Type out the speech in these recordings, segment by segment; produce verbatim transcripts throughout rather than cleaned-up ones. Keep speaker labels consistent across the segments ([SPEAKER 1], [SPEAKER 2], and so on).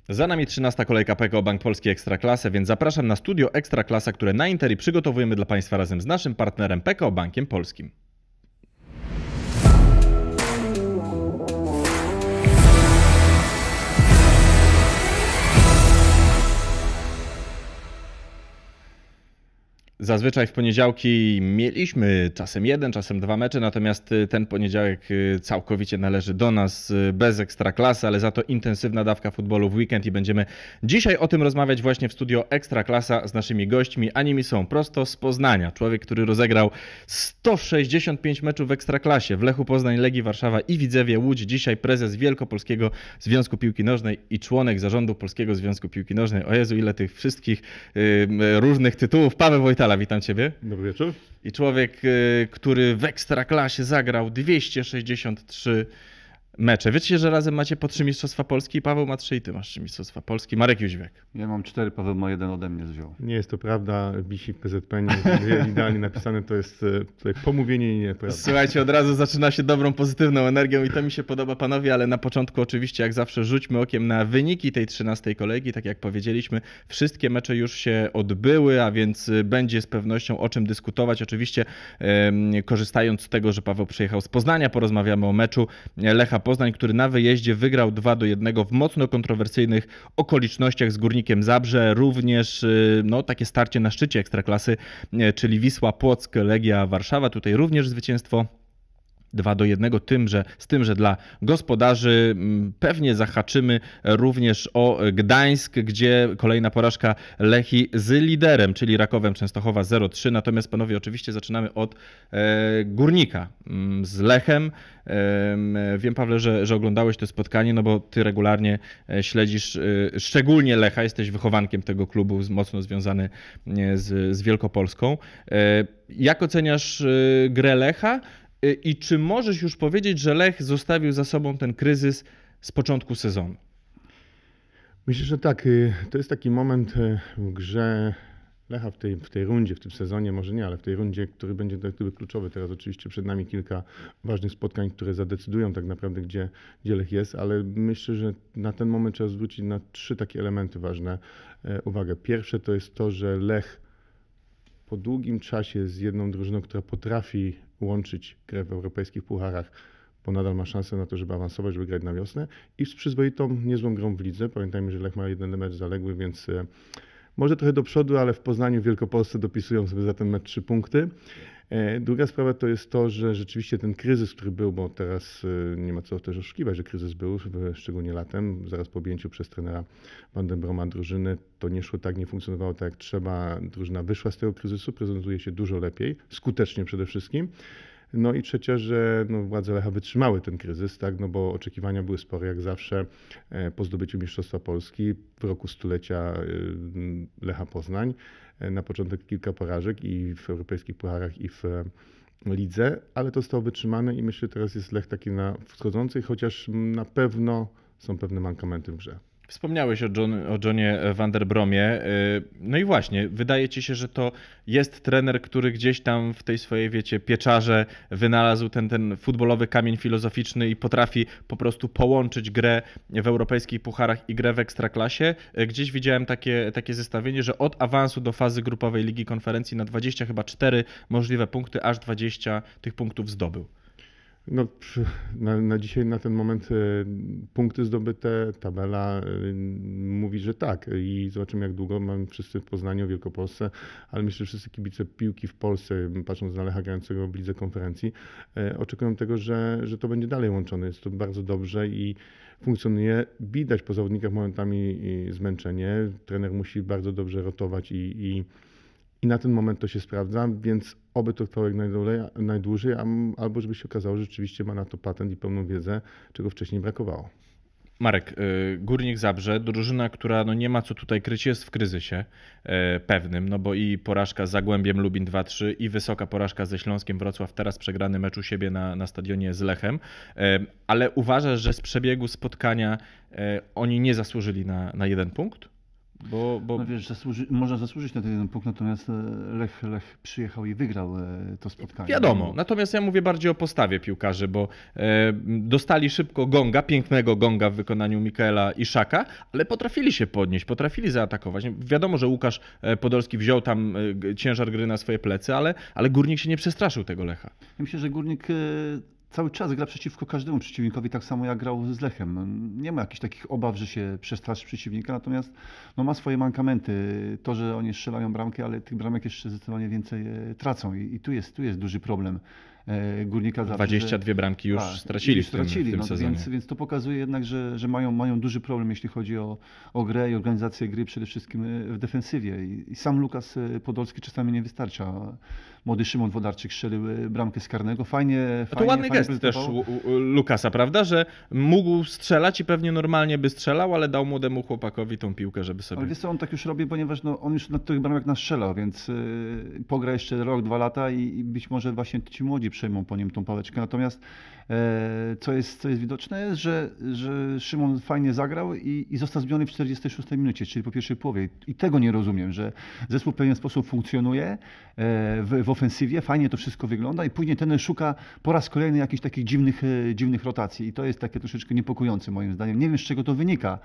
[SPEAKER 1] Za nami trzynasta kolejka P K O Bank Polski Ekstraklasy, więc zapraszam na studio Ekstraklasa, które na Interi przygotowujemy dla Państwa razem z naszym partnerem P K O Bankiem Polskim. Zazwyczaj w poniedziałki mieliśmy czasem jeden, czasem dwa mecze, natomiast ten poniedziałek całkowicie należy do nas, bez Ekstraklasy, ale za to intensywna dawka futbolu w weekend i będziemy dzisiaj o tym rozmawiać właśnie w studio Ekstraklasa z naszymi gośćmi, a nimi są prosto z Poznania. Człowiek, który rozegrał sto sześćdziesiąt pięć meczów w Ekstraklasie, w Lechu Poznań, Legii Warszawa i Widzewie Łódź. Dzisiaj prezes Wielkopolskiego Związku Piłki Nożnej i członek zarządu Polskiego Związku Piłki Nożnej. O Jezu, ile tych wszystkich yy, różnych tytułów. Paweł Wojtala, witam Ciebie.
[SPEAKER 2] Dobry wieczór.
[SPEAKER 1] I człowiek, który w Ekstraklasie zagrał dwieście sześćdziesiąt trzy mecze. Wiecie, że razem macie po trzy Mistrzostwa Polski? Paweł ma trzy i ty masz trzy Mistrzostwa Polski. Marek Jóźwiak.
[SPEAKER 3] Ja mam cztery, Paweł ma jeden ode mnie wziął.
[SPEAKER 2] Nie jest to prawda, wisi w P Z P, nie idealnie napisane, to jest tutaj pomówienie i nieprawda.
[SPEAKER 1] Słuchajcie, od razu zaczyna się dobrą, pozytywną energią i to mi się podoba, panowie, ale na początku oczywiście jak zawsze rzućmy okiem na wyniki tej trzynastej kolejki. Tak jak powiedzieliśmy, wszystkie mecze już się odbyły, a więc będzie z pewnością o czym dyskutować. Oczywiście e, korzystając z tego, że Paweł przyjechał z Poznania, porozmawiamy o meczu Lecha Poznań, który na wyjeździe wygrał dwa do jednego w mocno kontrowersyjnych okolicznościach z Górnikiem Zabrze. Również no, takie starcie na szczycie Ekstraklasy, czyli Wisła Płock, Legia Warszawa. Tutaj również zwycięstwo dwa do jednego, tym, że, z tym, że dla gospodarzy pewnie zahaczymy również o Gdańsk, gdzie kolejna porażka Lechii z liderem, czyli Rakowem Częstochowa zero trzy. Natomiast panowie, oczywiście zaczynamy od e, Górnika z Lechem. E, wiem, Pawle, że, że oglądałeś to spotkanie, no bo ty regularnie śledzisz e, szczególnie Lecha, jesteś wychowankiem tego klubu, mocno związany z, z Wielkopolską. E, jak oceniasz e, grę Lecha? I czy możesz już powiedzieć, że Lech zostawił za sobą ten kryzys z początku sezonu?
[SPEAKER 2] Myślę, że tak. To jest taki moment w grze Lecha w tej, w tej rundzie, w tym sezonie, może nie, ale w tej rundzie, który będzie tak gdyby kluczowy. Teraz oczywiście przed nami kilka ważnych spotkań, które zadecydują tak naprawdę, gdzie, gdzie Lech jest, ale myślę, że na ten moment trzeba zwrócić na trzy takie elementy ważne uwagę. Pierwsze to jest to, że Lech po długim czasie z jedną drużyną, która potrafi łączyć grę w europejskich pucharach, bo nadal ma szansę na to, żeby awansować, żeby grać na wiosnę i z przyzwoitą, niezłą grą w lidze. Pamiętajmy, że Lech ma jeden mecz zaległy, więc może trochę do przodu, ale w Poznaniu, w Wielkopolsce dopisują sobie za ten mecz trzy punkty. Druga sprawa to jest to, że rzeczywiście ten kryzys, który był, bo teraz nie ma co też oszukiwać, że kryzys był, szczególnie latem, zaraz po objęciu przez trenera Van den Broma drużyny, to nie szło tak, nie funkcjonowało tak jak trzeba. Drużyna wyszła z tego kryzysu, prezentuje się dużo lepiej, skutecznie przede wszystkim. No i trzecia, że no, władze Lecha wytrzymały ten kryzys, tak, no bo oczekiwania były spore, jak zawsze po zdobyciu Mistrzostwa Polski w roku stulecia Lecha Poznań. Na początek kilka porażek i w europejskich pucharach, i w lidze, ale to zostało wytrzymane i myślę, że teraz jest Lech taki na wschodzącej, chociaż na pewno są pewne mankamenty w grze.
[SPEAKER 1] Wspomniałeś o, John, o Johnie Van der Bromie. No i właśnie, wydaje ci się, że to jest trener, który gdzieś tam w tej swojej, wiecie, pieczarze wynalazł ten, ten futbolowy kamień filozoficzny i potrafi po prostu połączyć grę w europejskich pucharach i grę w Ekstraklasie. Gdzieś widziałem takie, takie zestawienie, że od awansu do fazy grupowej Ligi Konferencji na dwadzieścia chyba cztery możliwe punkty, aż dwadzieścia tych punktów zdobył.
[SPEAKER 2] No, na, na dzisiaj, na ten moment punkty zdobyte, tabela mówi, że tak i zobaczymy jak długo. Mamy wszyscy w Poznaniu, w Wielkopolsce, ale myślę, że wszyscy kibice piłki w Polsce, patrząc na Lecha grającego w lidze konferencji, oczekują tego, że, że to będzie dalej łączone. Jest to bardzo dobrze i funkcjonuje. Widać po zawodnikach momentami zmęczenie. Trener musi bardzo dobrze rotować i, i I na ten moment to się sprawdza, więc oby to trwało jak najdłużej, albo żeby się okazało, że rzeczywiście ma na to patent i pełną wiedzę, czego wcześniej brakowało.
[SPEAKER 1] Marek, Górnik Zabrze, drużyna, która no nie ma co tutaj kryć, jest w kryzysie pewnym, no bo i porażka z Zagłębiem Lubin dwa trzy i wysoka porażka ze Śląskiem Wrocław, teraz przegrany mecz u siebie na, na stadionie z Lechem, ale uważasz, że z przebiegu spotkania oni nie zasłużyli na, na jeden punkt? Bo, bo...
[SPEAKER 3] No wiesz, zasłuży, można zasłużyć na ten jeden punkt, natomiast Lech, Lech przyjechał i wygrał to spotkanie.
[SPEAKER 1] Wiadomo, natomiast ja mówię bardziej o postawie piłkarzy, bo e, dostali szybko gonga, pięknego gonga w wykonaniu Mikaela Iszaka, ale potrafili się podnieść, potrafili zaatakować. Wiadomo, że Łukasz Podolski wziął tam e, ciężar gry na swoje plecy, ale, ale Górnik się nie przestraszył tego Lecha.
[SPEAKER 3] Ja myślę, że Górnik cały czas gra przeciwko każdemu przeciwnikowi, tak samo jak grał z Lechem. No, nie ma jakichś takich obaw, że się przestraszy przeciwnika, natomiast no, ma swoje mankamenty. To, że oni strzelają bramkę, ale tych bramek jeszcze zdecydowanie więcej tracą i, i tu, jest, tu jest duży problem Górnika. Zawsze,
[SPEAKER 1] dwadzieścia dwie
[SPEAKER 3] że,
[SPEAKER 1] bramki już
[SPEAKER 3] tak,
[SPEAKER 1] stracili,
[SPEAKER 3] już
[SPEAKER 1] w tym,
[SPEAKER 3] stracili
[SPEAKER 1] w tym
[SPEAKER 3] no,
[SPEAKER 1] sezonie.
[SPEAKER 3] Więc, więc to pokazuje jednak, że, że mają, mają duży problem, jeśli chodzi o, o grę i organizację gry, przede wszystkim w defensywie. I, i sam Lukas Podolski czasami nie wystarcza. Młody Szymon Wodarczyk strzelił bramkę z karnego. Fajnie,
[SPEAKER 1] No to
[SPEAKER 3] fajnie,
[SPEAKER 1] ładny
[SPEAKER 3] fajnie
[SPEAKER 1] gest też
[SPEAKER 3] prezentował.
[SPEAKER 1] u, u, Lukasa, prawda? Że mógł strzelać i pewnie normalnie by strzelał, ale dał młodemu chłopakowi tą piłkę, żeby sobie...
[SPEAKER 3] Ale wiesz co, on tak już robi, ponieważ no, on już na tych bramek nastrzelał, więc yy, pogra jeszcze rok, dwa lata i, i być może właśnie ci młodzi przejmą po nim tą pałeczkę. Natomiast e, co, jest, co jest widoczne jest, że, że Szymon fajnie zagrał i, i został zmieniony w czterdziestej szóstej minucie, czyli po pierwszej połowie. I tego nie rozumiem, że zespół w pewien sposób funkcjonuje e, w, w ofensywie, fajnie to wszystko wygląda i później ten szuka po raz kolejny jakichś takich dziwnych, e, dziwnych rotacji i to jest takie troszeczkę niepokojące moim zdaniem. Nie wiem, z czego to wynika.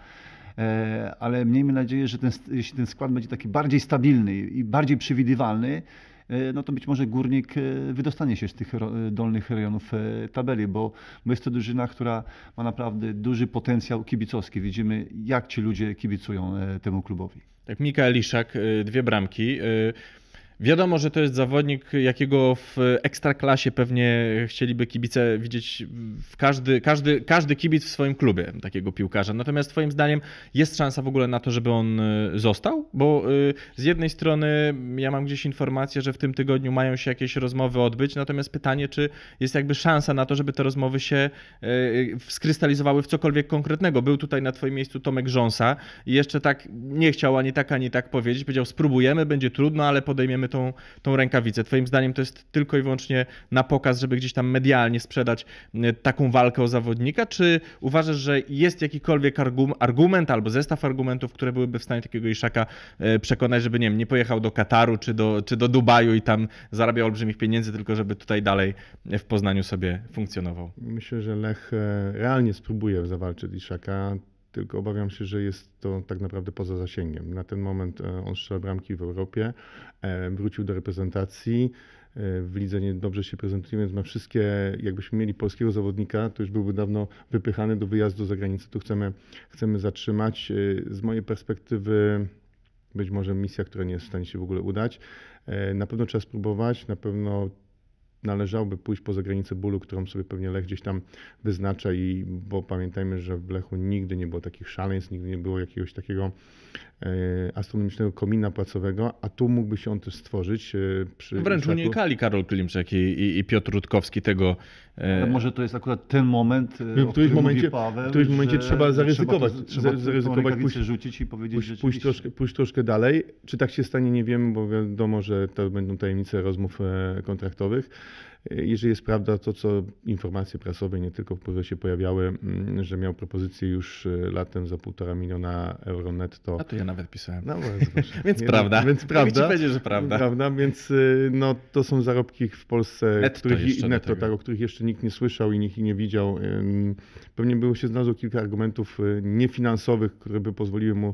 [SPEAKER 3] Ale miejmy nadzieję, że ten, jeśli ten skład będzie taki bardziej stabilny i bardziej przewidywalny, no to być może Górnik wydostanie się z tych dolnych rejonów tabeli, bo jest to drużyna, która ma naprawdę duży potencjał kibicowski. Widzimy, jak ci ludzie kibicują temu klubowi.
[SPEAKER 1] Tak, Mikael Iszak, dwie bramki. Wiadomo, że to jest zawodnik, jakiego w ekstraklasie pewnie chcieliby kibice widzieć w każdy, każdy, każdy kibic w swoim klubie takiego piłkarza. Natomiast twoim zdaniem jest szansa w ogóle na to, żeby on został? Bo z jednej strony ja mam gdzieś informację, że w tym tygodniu mają się jakieś rozmowy odbyć, natomiast pytanie, czy jest jakby szansa na to, żeby te rozmowy się skrystalizowały w cokolwiek konkretnego. Był tutaj na twoim miejscu Tomek Rząsa i jeszcze tak nie chciał ani tak, ani tak powiedzieć. Powiedział, spróbujemy, będzie trudno, ale podejmiemy Tą, tą rękawicę. Twoim zdaniem to jest tylko i wyłącznie na pokaz, żeby gdzieś tam medialnie sprzedać taką walkę o zawodnika, czy uważasz, że jest jakikolwiek argument albo zestaw argumentów, które byłyby w stanie takiego Iszaka przekonać, żeby nie wiem, nie pojechał do Kataru czy do, czy do Dubaju i tam zarabiał olbrzymich pieniędzy, tylko żeby tutaj dalej w Poznaniu sobie funkcjonował?
[SPEAKER 2] Myślę, że Lech realnie spróbuje zawalczyć Iszaka. Tylko obawiam się, że jest to tak naprawdę poza zasięgiem. Na ten moment on strzela bramki w Europie, wrócił do reprezentacji, w lidze niedobrze się prezentuje, więc ma wszystkie, jakbyśmy mieli polskiego zawodnika, to już byłby dawno wypychany do wyjazdu za granicę. Tu chcemy, chcemy zatrzymać. Z mojej perspektywy być może misja, która nie jest w stanie się w ogóle udać. Na pewno trzeba spróbować, na pewno należałoby pójść poza granicę bólu, którą sobie pewnie Lech gdzieś tam wyznacza, i bo pamiętajmy, że w Lechu nigdy nie było takich szaleństw, nigdy nie było jakiegoś takiego e, astronomicznego komina płacowego, a tu mógłby się on też stworzyć. E, przy
[SPEAKER 1] Wręcz
[SPEAKER 2] Iszaku.
[SPEAKER 1] unikali Karol Klimczek i, i, i Piotr Rutkowski tego.
[SPEAKER 3] Ale może to jest akurat ten moment,
[SPEAKER 2] w
[SPEAKER 3] o
[SPEAKER 2] którymś momencie,
[SPEAKER 3] mówi Paweł,
[SPEAKER 2] w którymś momencie
[SPEAKER 3] że
[SPEAKER 2] trzeba zaryzykować,
[SPEAKER 3] Trzeba, to, trzeba
[SPEAKER 2] zaryzykować, pójść,
[SPEAKER 3] rzucić i powiedzieć,
[SPEAKER 2] pójść,
[SPEAKER 3] że
[SPEAKER 2] pójść, troszkę, pójść troszkę dalej. Czy tak się stanie, nie wiemy, bo wiadomo, że to będą tajemnice rozmów kontraktowych. Jeżeli jest prawda to, co informacje prasowe, nie tylko w Polsce się pojawiały, że miał propozycję już latem za półtora miliona euro netto.
[SPEAKER 1] A to ja nawet pisałem.
[SPEAKER 2] No, zobacz,
[SPEAKER 1] więc
[SPEAKER 2] nie,
[SPEAKER 1] prawda.
[SPEAKER 2] Więc prawda.
[SPEAKER 1] Ci powiedzieć, że prawda.
[SPEAKER 2] prawda. Więc no, to są zarobki w Polsce,
[SPEAKER 1] Netto
[SPEAKER 2] których,
[SPEAKER 1] jeszcze
[SPEAKER 2] netto, tak, o których jeszcze nikt nie słyszał i nikt nie widział. Pewnie było się znalazło kilka argumentów niefinansowych, które by pozwoliły mu,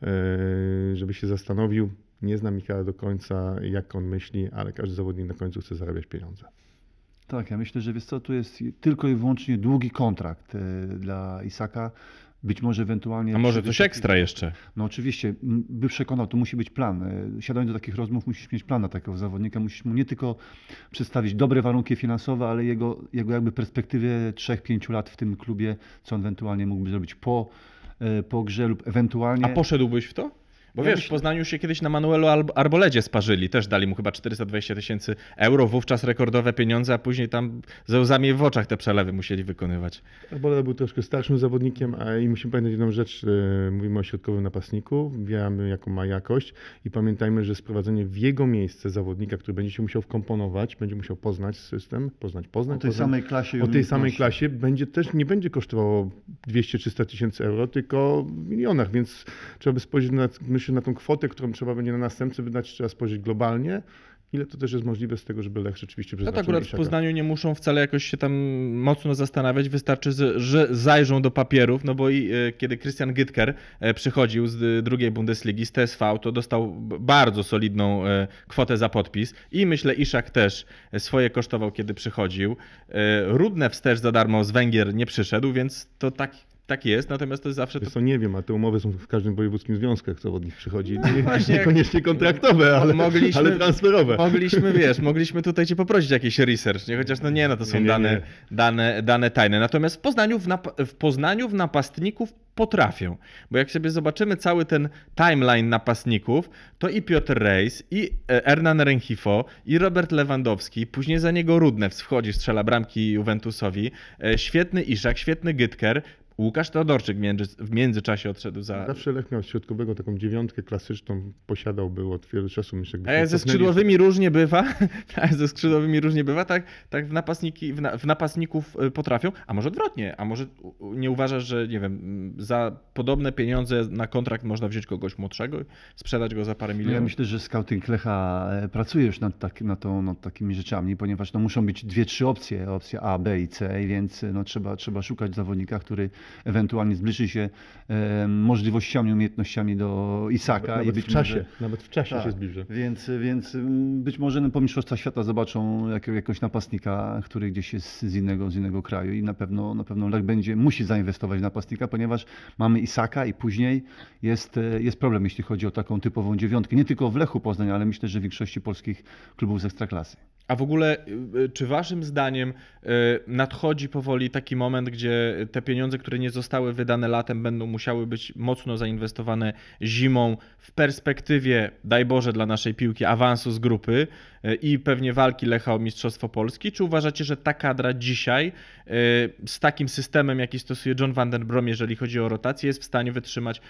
[SPEAKER 2] żeby się zastanowił. Nie znam Michała do końca, jak on myśli, ale każdy zawodnik na końcu chce zarabiać pieniądze.
[SPEAKER 3] Tak, ja myślę, że wiesz co, tu jest tylko i wyłącznie długi kontrakt dla Isaka. Być może ewentualnie...
[SPEAKER 1] A może coś ekstra jeszcze?
[SPEAKER 3] No oczywiście, by przekonał, to musi być plan. Siadając do takich rozmów, musisz mieć plan na takiego zawodnika. Musisz mu nie tylko przedstawić dobre warunki finansowe, ale jego, jego jakby perspektywie trzech pięciu lat w tym klubie, co on ewentualnie mógłby zrobić po, po grze lub ewentualnie...
[SPEAKER 1] A poszedłbyś w to? Bo
[SPEAKER 3] Ja
[SPEAKER 1] wiesz,
[SPEAKER 3] myślę-
[SPEAKER 1] w Poznaniu się kiedyś na Manuelu Arboledzie sparzyli, też dali mu chyba czterysta dwadzieścia tysięcy euro, wówczas rekordowe pieniądze, a później tam ze łzami w oczach te przelewy musieli wykonywać.
[SPEAKER 2] Arboleda był troszkę starszym zawodnikiem, a i musimy pamiętać jedną rzecz, mówimy o środkowym napastniku, wiemy jaką ma jakość i pamiętajmy, że sprowadzenie w jego miejsce zawodnika, który będzie się musiał wkomponować, będzie musiał poznać system, poznać, poznać,
[SPEAKER 3] O tej
[SPEAKER 2] poznać,
[SPEAKER 3] samej klasie
[SPEAKER 2] o tej samej
[SPEAKER 3] umiejętności.
[SPEAKER 2] klasie, będzie też nie będzie kosztowało dwieście trzysta tysięcy euro, tylko w milionach, więc trzeba by spojrzeć na myślę, na tą kwotę, którą trzeba będzie na następcę wydać, trzeba spojrzeć globalnie. Ile to też jest możliwe z tego, żeby Lech rzeczywiście
[SPEAKER 1] No
[SPEAKER 2] przeznaczył
[SPEAKER 1] to akurat w
[SPEAKER 2] Iszaka.
[SPEAKER 1] Poznaniu nie muszą wcale jakoś się tam mocno zastanawiać, wystarczy, z- że zajrzą do papierów, no bo i e, kiedy Christian Gytker e, przychodził z e, drugiej Bundesligi, z T S V, to dostał b- bardzo solidną e, kwotę za podpis i myślę Iszak też e, swoje kosztował, kiedy przychodził. E, Rudnew też za darmo z Węgier nie przyszedł, więc to tak, tak jest, natomiast to jest zawsze... To...
[SPEAKER 2] Wiesz co, nie wiem, a te umowy są w każdym wojewódzkim związku, jak zawodnik przychodzi.
[SPEAKER 1] No
[SPEAKER 2] Nie,
[SPEAKER 1] właśnie, jak-
[SPEAKER 2] niekoniecznie kontraktowe, ale,
[SPEAKER 1] Mogliśmy-
[SPEAKER 2] ale transferowe.
[SPEAKER 1] Mogliśmy, wiesz, mogliśmy tutaj cię poprosić jakiś research, nie? Chociaż no nie, no to są
[SPEAKER 2] Nie, nie,
[SPEAKER 1] dane,
[SPEAKER 2] nie.
[SPEAKER 1] Dane, dane tajne. Natomiast w Poznaniu w, nap- w Poznaniu w napastników potrafią, bo jak sobie zobaczymy cały ten timeline napastników, to i Piotr Rejs, i e, Hernan Ręchifo, i Robert Lewandowski, później za niego Rudnew wchodzi, strzela bramki Juventusowi, e, świetny Iszak, świetny Gytker, Łukasz Teodorczyk w, między, w międzyczasie odszedł za...
[SPEAKER 2] Zawsze Lech miał środkowego taką dziewiątkę klasyczną, posiadał był od wielu czasu. Myślę, jakbyśmy
[SPEAKER 1] A jak ze
[SPEAKER 2] cofnęli-
[SPEAKER 1] skrzydłowymi różnie bywa, tak, ze skrzydłowymi różnie bywa, tak, tak w, napastniki, w, na, w napastników y, potrafią, a może odwrotnie, a może u- nie uważasz, że nie wiem, m, za podobne pieniądze na kontrakt można wziąć kogoś młodszego i sprzedać go za parę
[SPEAKER 3] No
[SPEAKER 1] milionów?
[SPEAKER 3] ja myślę, że scouting Lecha e, pracuje już nad, tak, nad, tą, nad takimi rzeczami, ponieważ no, muszą być dwie, trzy opcje, opcja A, B i C, więc no, trzeba, trzeba szukać zawodnika, który ewentualnie zbliży się e, możliwościami, umiejętnościami do Isaka.
[SPEAKER 2] Nawet
[SPEAKER 3] i być
[SPEAKER 2] w czasie,
[SPEAKER 3] może,
[SPEAKER 2] nawet w czasie
[SPEAKER 3] tak,
[SPEAKER 2] się zbliży.
[SPEAKER 3] Więc, więc mm, być może no, po Mistrzostwach Świata zobaczą jakiego, jakiegoś napastnika, który gdzieś jest z innego, z innego kraju i na pewno, na pewno Lech będzie, musi zainwestować w napastnika, ponieważ mamy Isaka i później jest, e, jest problem, jeśli chodzi o taką typową dziewiątkę. Nie tylko w Lechu Poznań, ale myślę, że w większości polskich klubów z Ekstraklasy.
[SPEAKER 1] A w ogóle, y, czy waszym zdaniem y, nadchodzi powoli taki moment, gdzie te pieniądze, które nie zostały wydane latem, będą musiały być mocno zainwestowane zimą w perspektywie, daj Boże, dla naszej piłki awansu z grupy y, i pewnie walki Lecha o Mistrzostwo Polski? Czy uważacie, że ta kadra dzisiaj y, z takim systemem, jaki stosuje John van den Brom, jeżeli chodzi o rotację, jest w stanie wytrzymać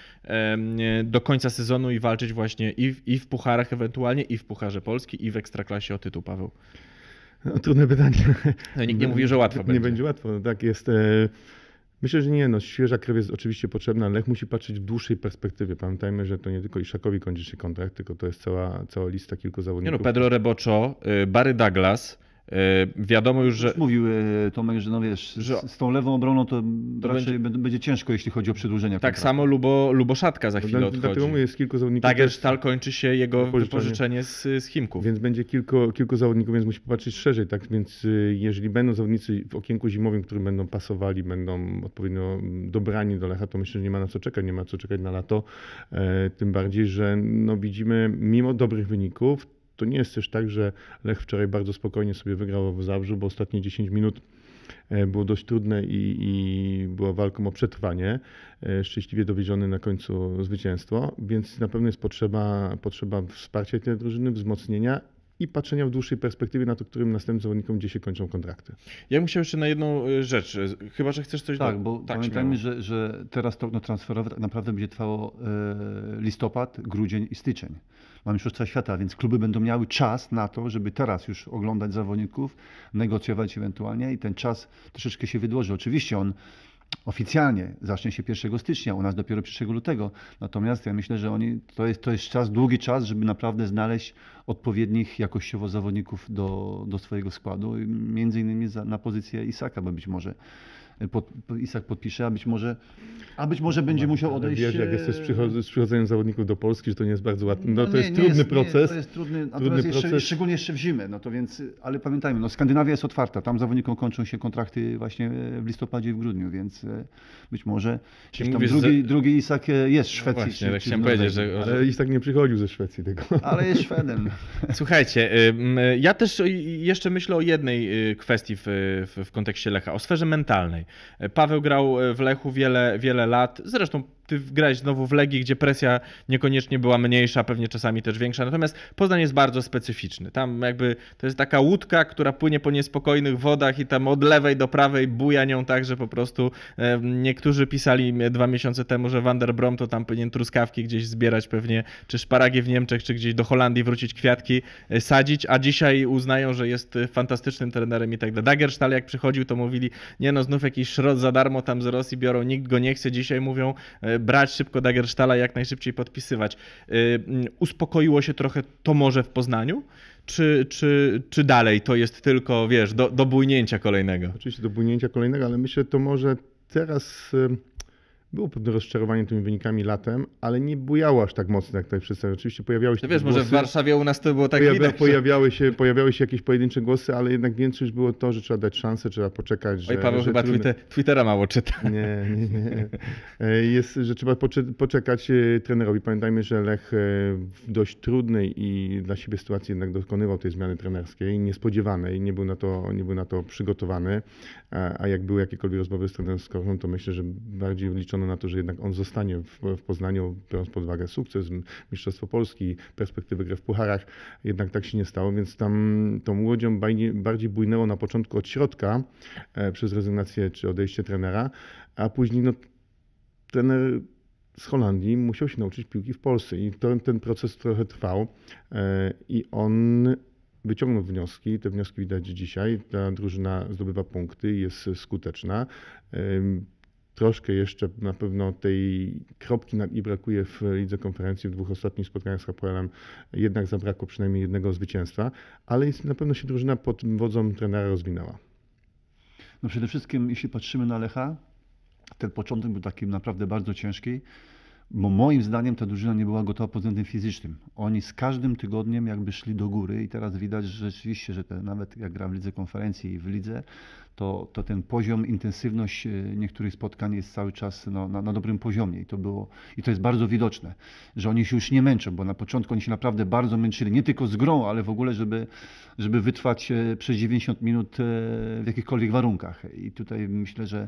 [SPEAKER 1] y, do końca sezonu i walczyć właśnie i w, i w pucharach ewentualnie, i w Pucharze Polski, i w Ekstraklasie o tytuł, Paweł?
[SPEAKER 2] No, trudne pytanie.
[SPEAKER 1] No, nikt nie mówi, że łatwo
[SPEAKER 2] nie
[SPEAKER 1] będzie.
[SPEAKER 2] będzie łatwo, no, tak jest. e, Myślę, że nie, no, świeża krew jest oczywiście potrzebna, ale Lech musi patrzeć w dłuższej perspektywie. Pamiętajmy, że to nie tylko Iszakowi kończy się kontrakt, tylko to jest cała, cała lista kilku
[SPEAKER 1] Nie
[SPEAKER 2] zawodników.
[SPEAKER 1] no, Pedro Rebocho, y, Barry Douglas, y, wiadomo już, że...
[SPEAKER 3] Już mówił e, Tomek, że no wiesz,
[SPEAKER 1] Że-
[SPEAKER 3] z, z tą lewą obroną to, raczej
[SPEAKER 1] będzie-
[SPEAKER 3] będzie... ciężko, jeśli chodzi o przedłużenie
[SPEAKER 1] Tak
[SPEAKER 3] kontraktu.
[SPEAKER 1] samo Lubo, Luboszatka za chwilę
[SPEAKER 2] Dla- Dlatego
[SPEAKER 1] odchodzi.
[SPEAKER 2] mówię, jest kilku zawodników.
[SPEAKER 1] Dagerstal kończy się jego
[SPEAKER 2] Wypożyczenie.
[SPEAKER 1] wypożyczenie z, z Chimków.
[SPEAKER 2] Więc będzie kilku, kilku zawodników, więc musi popatrzeć szerzej, tak? Więc y, jeżeli będą zawodnicy w okienku zimowym, którym będą pasowali, będą odpowiednio dobrani do Lecha, to myślę, że nie ma na co czekać, nie ma co czekać na lato. E, tym bardziej, że no, widzimy, mimo dobrych wyników, to nie jest też tak, że Lech wczoraj bardzo spokojnie sobie wygrał w Zabrzu, bo ostatnie dziesięć minut e, było dość trudne i, i była walką o przetrwanie. E, Szczęśliwie dowieziony na końcu zwycięstwo, więc na pewno jest potrzeba, potrzeba wsparcia tej drużyny, wzmocnienia i patrzenia w dłuższej perspektywie na to, którym następnym zawodnikom gdzie się kończą kontrakty.
[SPEAKER 1] Ja bym chciał jeszcze na jedną y, rzecz, y, chyba że chcesz coś...
[SPEAKER 3] Tak,
[SPEAKER 1] do...
[SPEAKER 3] bo pamiętajmy, że, że teraz to okno transferowe tak naprawdę będzie trwało e, listopad, grudzień i styczeń. Mamy Mistrzostwa Świata, więc kluby będą miały czas na to, żeby teraz już oglądać zawodników, negocjować ewentualnie i ten czas troszeczkę się wydłuży. Oczywiście on oficjalnie zacznie się pierwszego stycznia, u nas dopiero pierwszego lutego. Natomiast ja myślę, że oni, to jest, to jest czas, długi czas, żeby naprawdę znaleźć odpowiednich jakościowo zawodników do, do swojego składu. I między innymi za, na pozycję Isaka, bo być może pod, Isak podpisze, a być może, a być może będzie musiał
[SPEAKER 2] Ale
[SPEAKER 3] odejść.
[SPEAKER 2] Wiesz, jak jesteś z przychod- z przychodzeniem zawodników do Polski, że to nie jest bardzo łatwe. No, to
[SPEAKER 3] nie,
[SPEAKER 2] jest
[SPEAKER 3] nie
[SPEAKER 2] trudny
[SPEAKER 3] nie,
[SPEAKER 2] proces.
[SPEAKER 3] to jest trudny,
[SPEAKER 2] trudny
[SPEAKER 3] natomiast jeszcze,
[SPEAKER 2] proces.
[SPEAKER 3] szczególnie jeszcze w zimę, no to więc, ale pamiętajmy, no Skandynawia jest otwarta, tam zawodnikom kończą się kontrakty właśnie w listopadzie i w grudniu, więc e, być może gdzieś tam
[SPEAKER 1] mówisz,
[SPEAKER 3] drugi,
[SPEAKER 1] że-
[SPEAKER 3] drugi Isak e, jest w Szwecji.
[SPEAKER 1] Właśnie,
[SPEAKER 3] czy-
[SPEAKER 1] tak
[SPEAKER 3] czy
[SPEAKER 1] chciałem
[SPEAKER 3] w
[SPEAKER 1] powiedzieć,
[SPEAKER 3] Norwegii.
[SPEAKER 1] że...
[SPEAKER 2] Ale Isak nie przychodził ze Szwecji tego.
[SPEAKER 3] Ale jest Szwedem.
[SPEAKER 1] Słuchajcie, ym, ja też jeszcze myślę o jednej y, kwestii w, w, w kontekście Lecha, o sferze mentalnej. Paweł grał w Lechu wiele, wiele lat, zresztą ty grałeś znowu w Legii, gdzie presja niekoniecznie była mniejsza, pewnie czasami też większa, natomiast Poznań jest bardzo specyficzny. Tam jakby to jest taka łódka, która płynie po niespokojnych wodach i tam od lewej do prawej buja nią tak, że po prostu e, niektórzy pisali dwa miesiące temu, że Van der Brom to tam powinien truskawki gdzieś zbierać pewnie, czy szparagie w Niemczech, czy gdzieś do Holandii wrócić kwiatki, e, sadzić, a dzisiaj uznają, że jest fantastycznym trenerem i tak dalej. Dagerstal jak przychodził, to mówili, nie no, znów jakiś szrot za darmo tam z Rosji biorą, nikt go nie chce. Dzisiaj mówią, e, brać szybko Dagerstala i jak najszybciej podpisywać. Uspokoiło się trochę to może w Poznaniu? Czy, czy, czy dalej to jest tylko, wiesz, do, do bujnięcia kolejnego?
[SPEAKER 2] Oczywiście do bujnięcia kolejnego, ale myślę, że to może teraz było pewne rozczarowanie tymi wynikami latem, ale nie bujało aż tak mocno jak tutaj przedstawiam. Oczywiście pojawiały się
[SPEAKER 1] to wiesz,
[SPEAKER 2] głosy,
[SPEAKER 1] może w Warszawie u nas to było tak
[SPEAKER 2] pojawia,
[SPEAKER 1] widać.
[SPEAKER 2] pojawiały, się, pojawiały się jakieś pojedyncze głosy, ale jednak większość było to, że trzeba dać szansę, trzeba poczekać. Że,
[SPEAKER 1] Oj, Paweł
[SPEAKER 2] że
[SPEAKER 1] chyba
[SPEAKER 2] trudne...
[SPEAKER 1] Twitter, Twittera mało czyta.
[SPEAKER 2] Nie, nie, nie. Jest, że trzeba poczekać trenerowi. Pamiętajmy, że Lech w dość trudnej i dla siebie sytuacji jednak dokonywał tej zmiany trenerskiej, niespodziewanej, nie był na to, nie był na to przygotowany, a jak były jakiekolwiek rozmowy z trenerem Skorżą, to myślę, że bardziej liczono na to, że jednak on zostanie w, w Poznaniu, biorąc pod uwagę sukces, Mistrzostwo Polski, perspektywy gry w pucharach. Jednak tak się nie stało, więc tam tą Łodzią bardziej, bardziej bujnęło na początku od środka e, przez rezygnację czy odejście trenera, a później no, trener z Holandii musiał się nauczyć piłki w Polsce i to, ten proces trochę trwał e, i on wyciągnął wnioski. Te wnioski widać dzisiaj. Ta drużyna zdobywa punkty, jest skuteczna. E, Troszkę jeszcze na pewno tej kropki nad i brakuje w lidze konferencji. W dwóch ostatnich spotkaniach z Hapoelem jednak zabrakło przynajmniej jednego zwycięstwa, ale jest, na pewno się drużyna pod wodzą trenera rozwinęła.
[SPEAKER 3] No przede wszystkim, jeśli patrzymy na Lecha, ten początek był taki naprawdę bardzo ciężki, bo moim zdaniem ta drużyna nie była gotowa pod względem fizycznym. Oni z każdym tygodniem jakby szli do góry i teraz widać że rzeczywiście, że te, nawet jak gra w lidze konferencji i w lidze, to, to ten poziom, intensywność niektórych spotkań jest cały czas no, na, na dobrym poziomie i to było, i to jest bardzo widoczne, że oni się już nie męczą, bo na początku oni się naprawdę bardzo męczyli, nie tylko z grą, ale w ogóle, żeby, żeby wytrwać przez dziewięćdziesiąt minut w jakichkolwiek warunkach. I tutaj myślę, że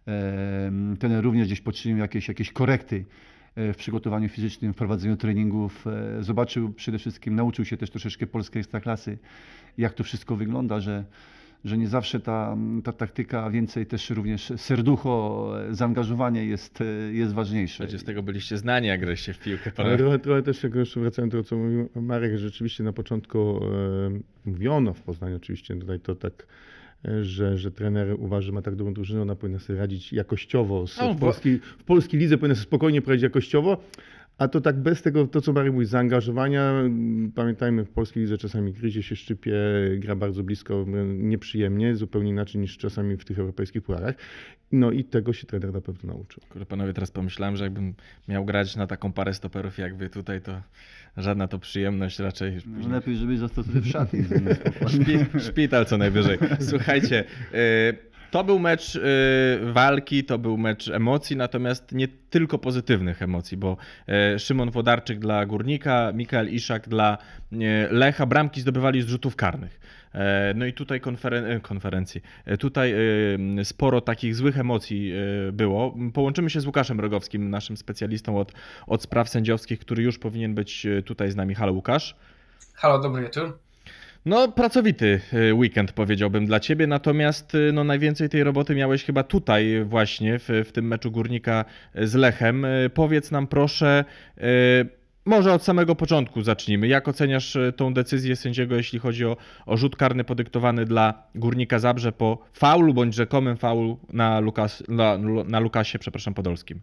[SPEAKER 3] ten również gdzieś poczynił jakieś, jakieś korekty w przygotowaniu fizycznym, w prowadzeniu treningów. Zobaczył przede wszystkim, nauczył się też troszeczkę polskiej ekstraklasy, jak to wszystko wygląda, że, że nie zawsze ta, ta taktyka, a więcej też również serducho, zaangażowanie jest, jest ważniejsze.
[SPEAKER 1] Przecież z tego byliście znani, jak graliście w piłkę.
[SPEAKER 2] Ale trochę, trochę też, jak jeszcze wracając do tego, co mówił Marek, rzeczywiście na początku e, mówiono w Poznaniu oczywiście, tutaj to tak, Że, że trener uważa, że ma tak dobrą drużynę, ona powinna sobie radzić jakościowo.
[SPEAKER 1] No,
[SPEAKER 2] w, polskiej, w polskiej lidze powinna sobie spokojnie poradzić jakościowo, a to tak bez tego, to co Marek mówi, zaangażowania. Pamiętajmy, w polskiej lidze czasami gryzie się szczypie, gra bardzo blisko, nieprzyjemnie, zupełnie inaczej niż czasami w tych europejskich pucharach. No i tego się trener na pewno nauczył.
[SPEAKER 1] Kurde, panowie, teraz pomyślałem, że jakbym miał grać na taką parę stoperów jak wy tutaj, to żadna to przyjemność raczej.
[SPEAKER 3] No lepiej, żebyś został sobie w szatni.
[SPEAKER 1] Szpi, szpital co najwyżej. Słuchajcie, to był mecz walki, to był mecz emocji, natomiast nie tylko pozytywnych emocji, bo Szymon Włodarczyk dla Górnika, Mikael Iszak dla Lecha, bramki zdobywali z rzutów karnych. No i tutaj konferen- konferencji, tutaj sporo takich złych emocji było. Połączymy się z Łukaszem Rogowskim, naszym specjalistą od, od spraw sędziowskich, który już powinien być tutaj z nami. Halo Łukasz.
[SPEAKER 4] Halo, dobry wieczór.
[SPEAKER 1] No, pracowity weekend powiedziałbym dla ciebie, natomiast no, najwięcej tej roboty miałeś chyba tutaj właśnie w, w tym meczu Górnika z Lechem. Powiedz nam proszę, może od samego początku zacznijmy. Jak oceniasz tą decyzję sędziego, jeśli chodzi o, o rzut karny podyktowany dla Górnika Zabrze po faulu bądź rzekomym faulu na, Lukas, na, na Lukasie, przepraszam, Podolskim?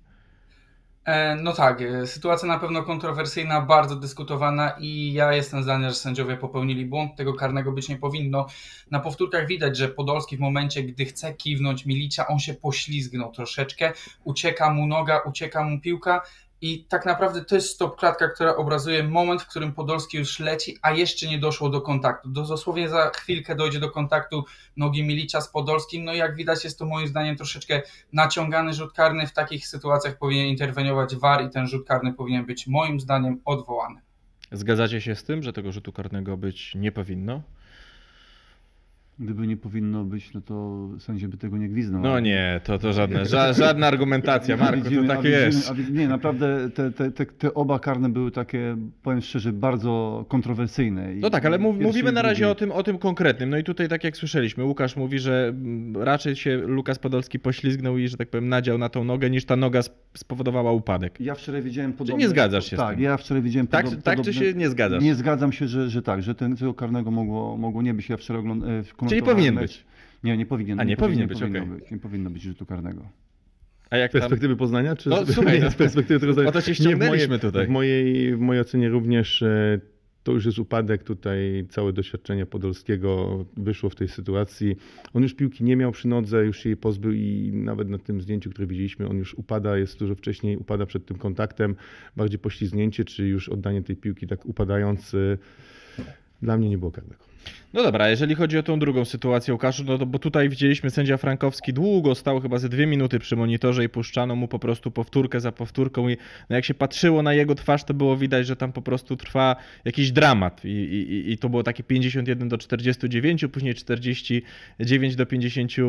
[SPEAKER 4] No tak, sytuacja na pewno kontrowersyjna, bardzo dyskutowana i ja jestem zdania, że sędziowie popełnili błąd, tego karnego być nie powinno. Na powtórkach widać, że Podolski w momencie, gdy chce kiwnąć Milicza, on się poślizgnął troszeczkę, ucieka mu noga, ucieka mu piłka i tak naprawdę to jest stop klatka, która obrazuje moment, w którym Podolski już leci, a jeszcze nie doszło do kontaktu. Dosłownie za chwilkę dojdzie do kontaktu nogi Milicza z Podolskim. No i jak widać, jest to moim zdaniem troszeczkę naciągany rzut karny. W takich sytuacjach powinien interweniować V A R i ten rzut karny powinien być moim zdaniem odwołany.
[SPEAKER 1] Zgadzacie się z tym, że tego rzutu karnego być nie powinno?
[SPEAKER 3] Gdyby nie powinno być, no to sędzia by tego nie gwizdnął.
[SPEAKER 1] No nie, to, to żadne, ża, żadna argumentacja, Marku,
[SPEAKER 3] widzimy,
[SPEAKER 1] to tak
[SPEAKER 3] widzimy,
[SPEAKER 1] jest.
[SPEAKER 3] Widzimy, nie, naprawdę te, te, te, te oba karne były takie, powiem szczerze, bardzo kontrowersyjne. I
[SPEAKER 1] no tak, ale mów, mówimy na razie
[SPEAKER 3] drugi.
[SPEAKER 1] o tym, o tym konkretnym. No i tutaj tak jak słyszeliśmy, Łukasz mówi, że raczej się Lukas Podolski poślizgnął i, że tak powiem, nadział na tą nogę, niż ta noga spowodowała upadek.
[SPEAKER 3] Ja wczoraj widziałem podobne...
[SPEAKER 1] Czyli nie zgadzasz się
[SPEAKER 3] tak,
[SPEAKER 1] z tym?
[SPEAKER 3] Tak, ja wczoraj widziałem
[SPEAKER 1] tak,
[SPEAKER 3] podobne...
[SPEAKER 1] Tak, czy się nie zgadzasz?
[SPEAKER 3] Nie zgadzam się, że, że tak, że ten, tego karnego mogło, mogło nie być. Ja wczoraj oglądałem...
[SPEAKER 1] Czyli powinien
[SPEAKER 3] mecz.
[SPEAKER 1] być?
[SPEAKER 3] Nie, nie powinien.
[SPEAKER 1] A nie,
[SPEAKER 3] nie
[SPEAKER 1] powinien
[SPEAKER 3] powinien
[SPEAKER 1] być,
[SPEAKER 3] powinno
[SPEAKER 1] okej.
[SPEAKER 3] być. Nie powinno być rzutu karnego.
[SPEAKER 1] A jak
[SPEAKER 2] Z perspektywy Poznania? Czy
[SPEAKER 1] No,
[SPEAKER 2] z,
[SPEAKER 1] słuchaj,
[SPEAKER 2] nie,
[SPEAKER 1] no,
[SPEAKER 2] z perspektywy tego
[SPEAKER 1] o to cię ściągnęliśmy
[SPEAKER 2] nie, w mojej,
[SPEAKER 1] tutaj.
[SPEAKER 2] W mojej, w mojej ocenie również e, to już jest upadek tutaj, całe doświadczenie Podolskiego wyszło w tej sytuacji. On już piłki nie miał przy nodze, już się jej pozbył i nawet na tym zdjęciu, które widzieliśmy, on już upada, jest dużo wcześniej, upada przed tym kontaktem, bardziej poślizgnięcie, czy już oddanie tej piłki tak upadając. e, Dla mnie nie było karnego.
[SPEAKER 1] No dobra, jeżeli chodzi o tą drugą sytuację, Łukaszu, no to bo tutaj widzieliśmy, sędzia Frankowski długo stał, chyba ze dwie minuty przy monitorze i puszczano mu po prostu powtórkę za powtórką i no jak się patrzyło na jego twarz, to było widać, że tam po prostu trwa jakiś dramat i, i, i to było takie pięćdziesiąt jeden do czterdziestu dziewięciu, później czterdzieści dziewięć do pięćdziesięciu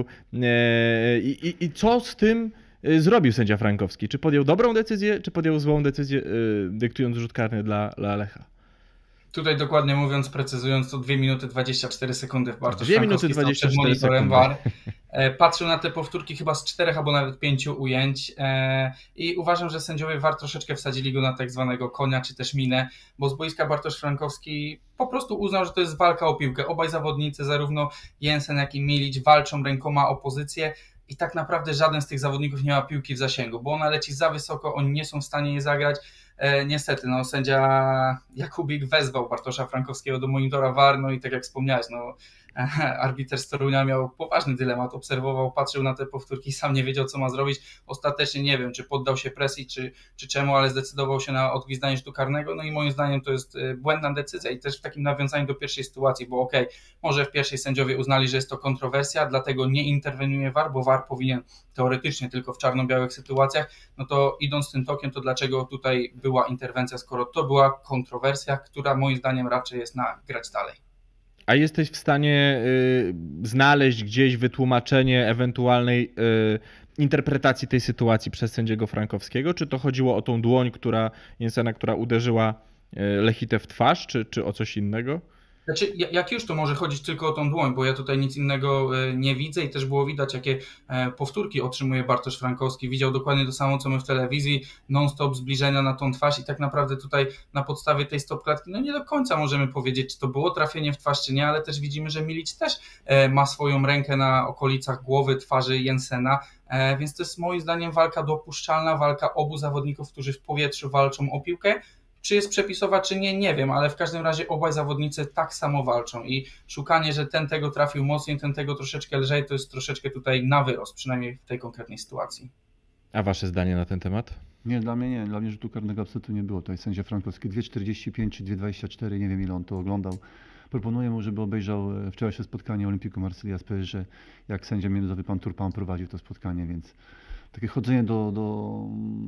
[SPEAKER 1] e, i, i, i co z tym zrobił sędzia Frankowski? Czy podjął dobrą decyzję, czy podjął złą decyzję, e, dyktując rzut karny dla, dla Lecha?
[SPEAKER 4] Tutaj dokładnie mówiąc, precyzując, to dwie minuty dwadzieścia cztery sekundy w Bartosz
[SPEAKER 1] dwie minuty
[SPEAKER 4] Frankowski stał
[SPEAKER 1] dwadzieścia
[SPEAKER 4] przed
[SPEAKER 1] cztery
[SPEAKER 4] monitorem
[SPEAKER 1] sekundy.
[SPEAKER 4] V A R. Patrzył na te powtórki chyba z czterech albo nawet pięciu ujęć i uważam, że sędziowie V A R troszeczkę wsadzili go na tak zwanego konia, czy też minę, bo z boiska Bartosz Frankowski po prostu uznał, że to jest walka o piłkę. Obaj zawodnicy, zarówno Jensen, jak i Milić, walczą rękoma o pozycję i tak naprawdę żaden z tych zawodników nie ma piłki w zasięgu, bo ona leci za wysoko, oni nie są w stanie jej zagrać. E, niestety, no, sędzia Jakubik wezwał Bartosza Frankowskiego do monitora V A R, no i tak jak wspomniałeś, no, arbiter z Torunia miał poważny dylemat, obserwował, patrzył na te powtórki, sam nie wiedział, co ma zrobić. Ostatecznie nie wiem, czy poddał się presji, czy, czy czemu, ale zdecydował się na odgwizdanie rzutu karnego, no i moim zdaniem to jest błędna decyzja i też w takim nawiązaniu do pierwszej sytuacji, bo okej, okay, może w pierwszej sędziowie uznali, że jest to kontrowersja, dlatego nie interweniuje V A R, bo V A R powinien teoretycznie tylko w czarno-białych sytuacjach, no to idąc tym tokiem, to dlaczego tutaj była interwencja, skoro to była kontrowersja, która moim zdaniem raczej jest na grać dalej.
[SPEAKER 1] A jesteś w stanie y, znaleźć gdzieś wytłumaczenie ewentualnej y, interpretacji tej sytuacji przez sędziego Frankowskiego? Czy to chodziło o tą dłoń, która Jensena, która uderzyła y, Lechitę w twarz, czy, czy o coś innego?
[SPEAKER 4] Znaczy, jak już to może chodzić tylko o tą dłoń, bo ja tutaj nic innego nie widzę i też było widać, jakie powtórki otrzymuje Bartosz Frankowski. Widział dokładnie to samo, co my w telewizji, non-stop zbliżenia na tą twarz i tak naprawdę tutaj na podstawie tej stopklatki, no nie do końca możemy powiedzieć, czy to było trafienie w twarz, czy nie, ale też widzimy, że Milić też ma swoją rękę na okolicach głowy, twarzy Jensena, więc to jest moim zdaniem walka dopuszczalna, walka obu zawodników, którzy w powietrzu walczą o piłkę. Czy jest przepisowa, czy nie, nie wiem, ale w każdym razie obaj zawodnicy tak samo walczą i szukanie, że ten tego trafił mocniej, ten tego troszeczkę lżej, to jest troszeczkę tutaj na wyrost, przynajmniej w tej konkretnej sytuacji.
[SPEAKER 1] A wasze zdanie na ten temat?
[SPEAKER 3] Nie, dla mnie nie. Dla mnie rzutu karnego absolutnie nie było. To jest sędzia Frankowski dwie czterdzieści pięć czy dwie dwadzieścia cztery, nie wiem ile on to oglądał. Proponuję mu, żeby obejrzał wczorajsze spotkanie Olympiku Marsylia z P S G, jak sędzia międzynarodowy pan Turpan prowadził to spotkanie, więc takie chodzenie do, do,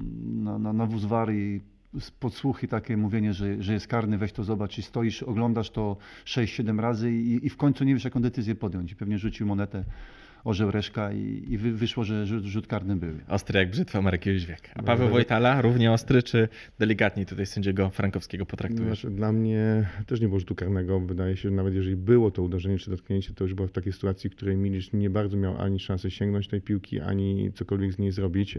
[SPEAKER 3] na, na, na wóz V A R i podsłuchy, takie mówienie, że, że jest karny, weź to zobacz i stoisz, oglądasz to sześć siedem razy i, i w końcu nie wiesz, jaką decyzję podjąć. I pewnie rzucił monetę, orzeł reszka i, i wy, wyszło, że rzut, rzut karny był.
[SPEAKER 1] Ostry jak brzytwa Marek Jóźwiak. A Paweł Wojtala równie ostry, czy delikatniej tutaj sędziego Frankowskiego potraktujesz?
[SPEAKER 2] Znaczy, dla mnie też nie było rzutu karnego. Wydaje się, że nawet jeżeli było to uderzenie czy dotknięcie, to już było w takiej sytuacji, w której Milić nie bardzo miał ani szansy sięgnąć tej piłki, ani cokolwiek z niej zrobić.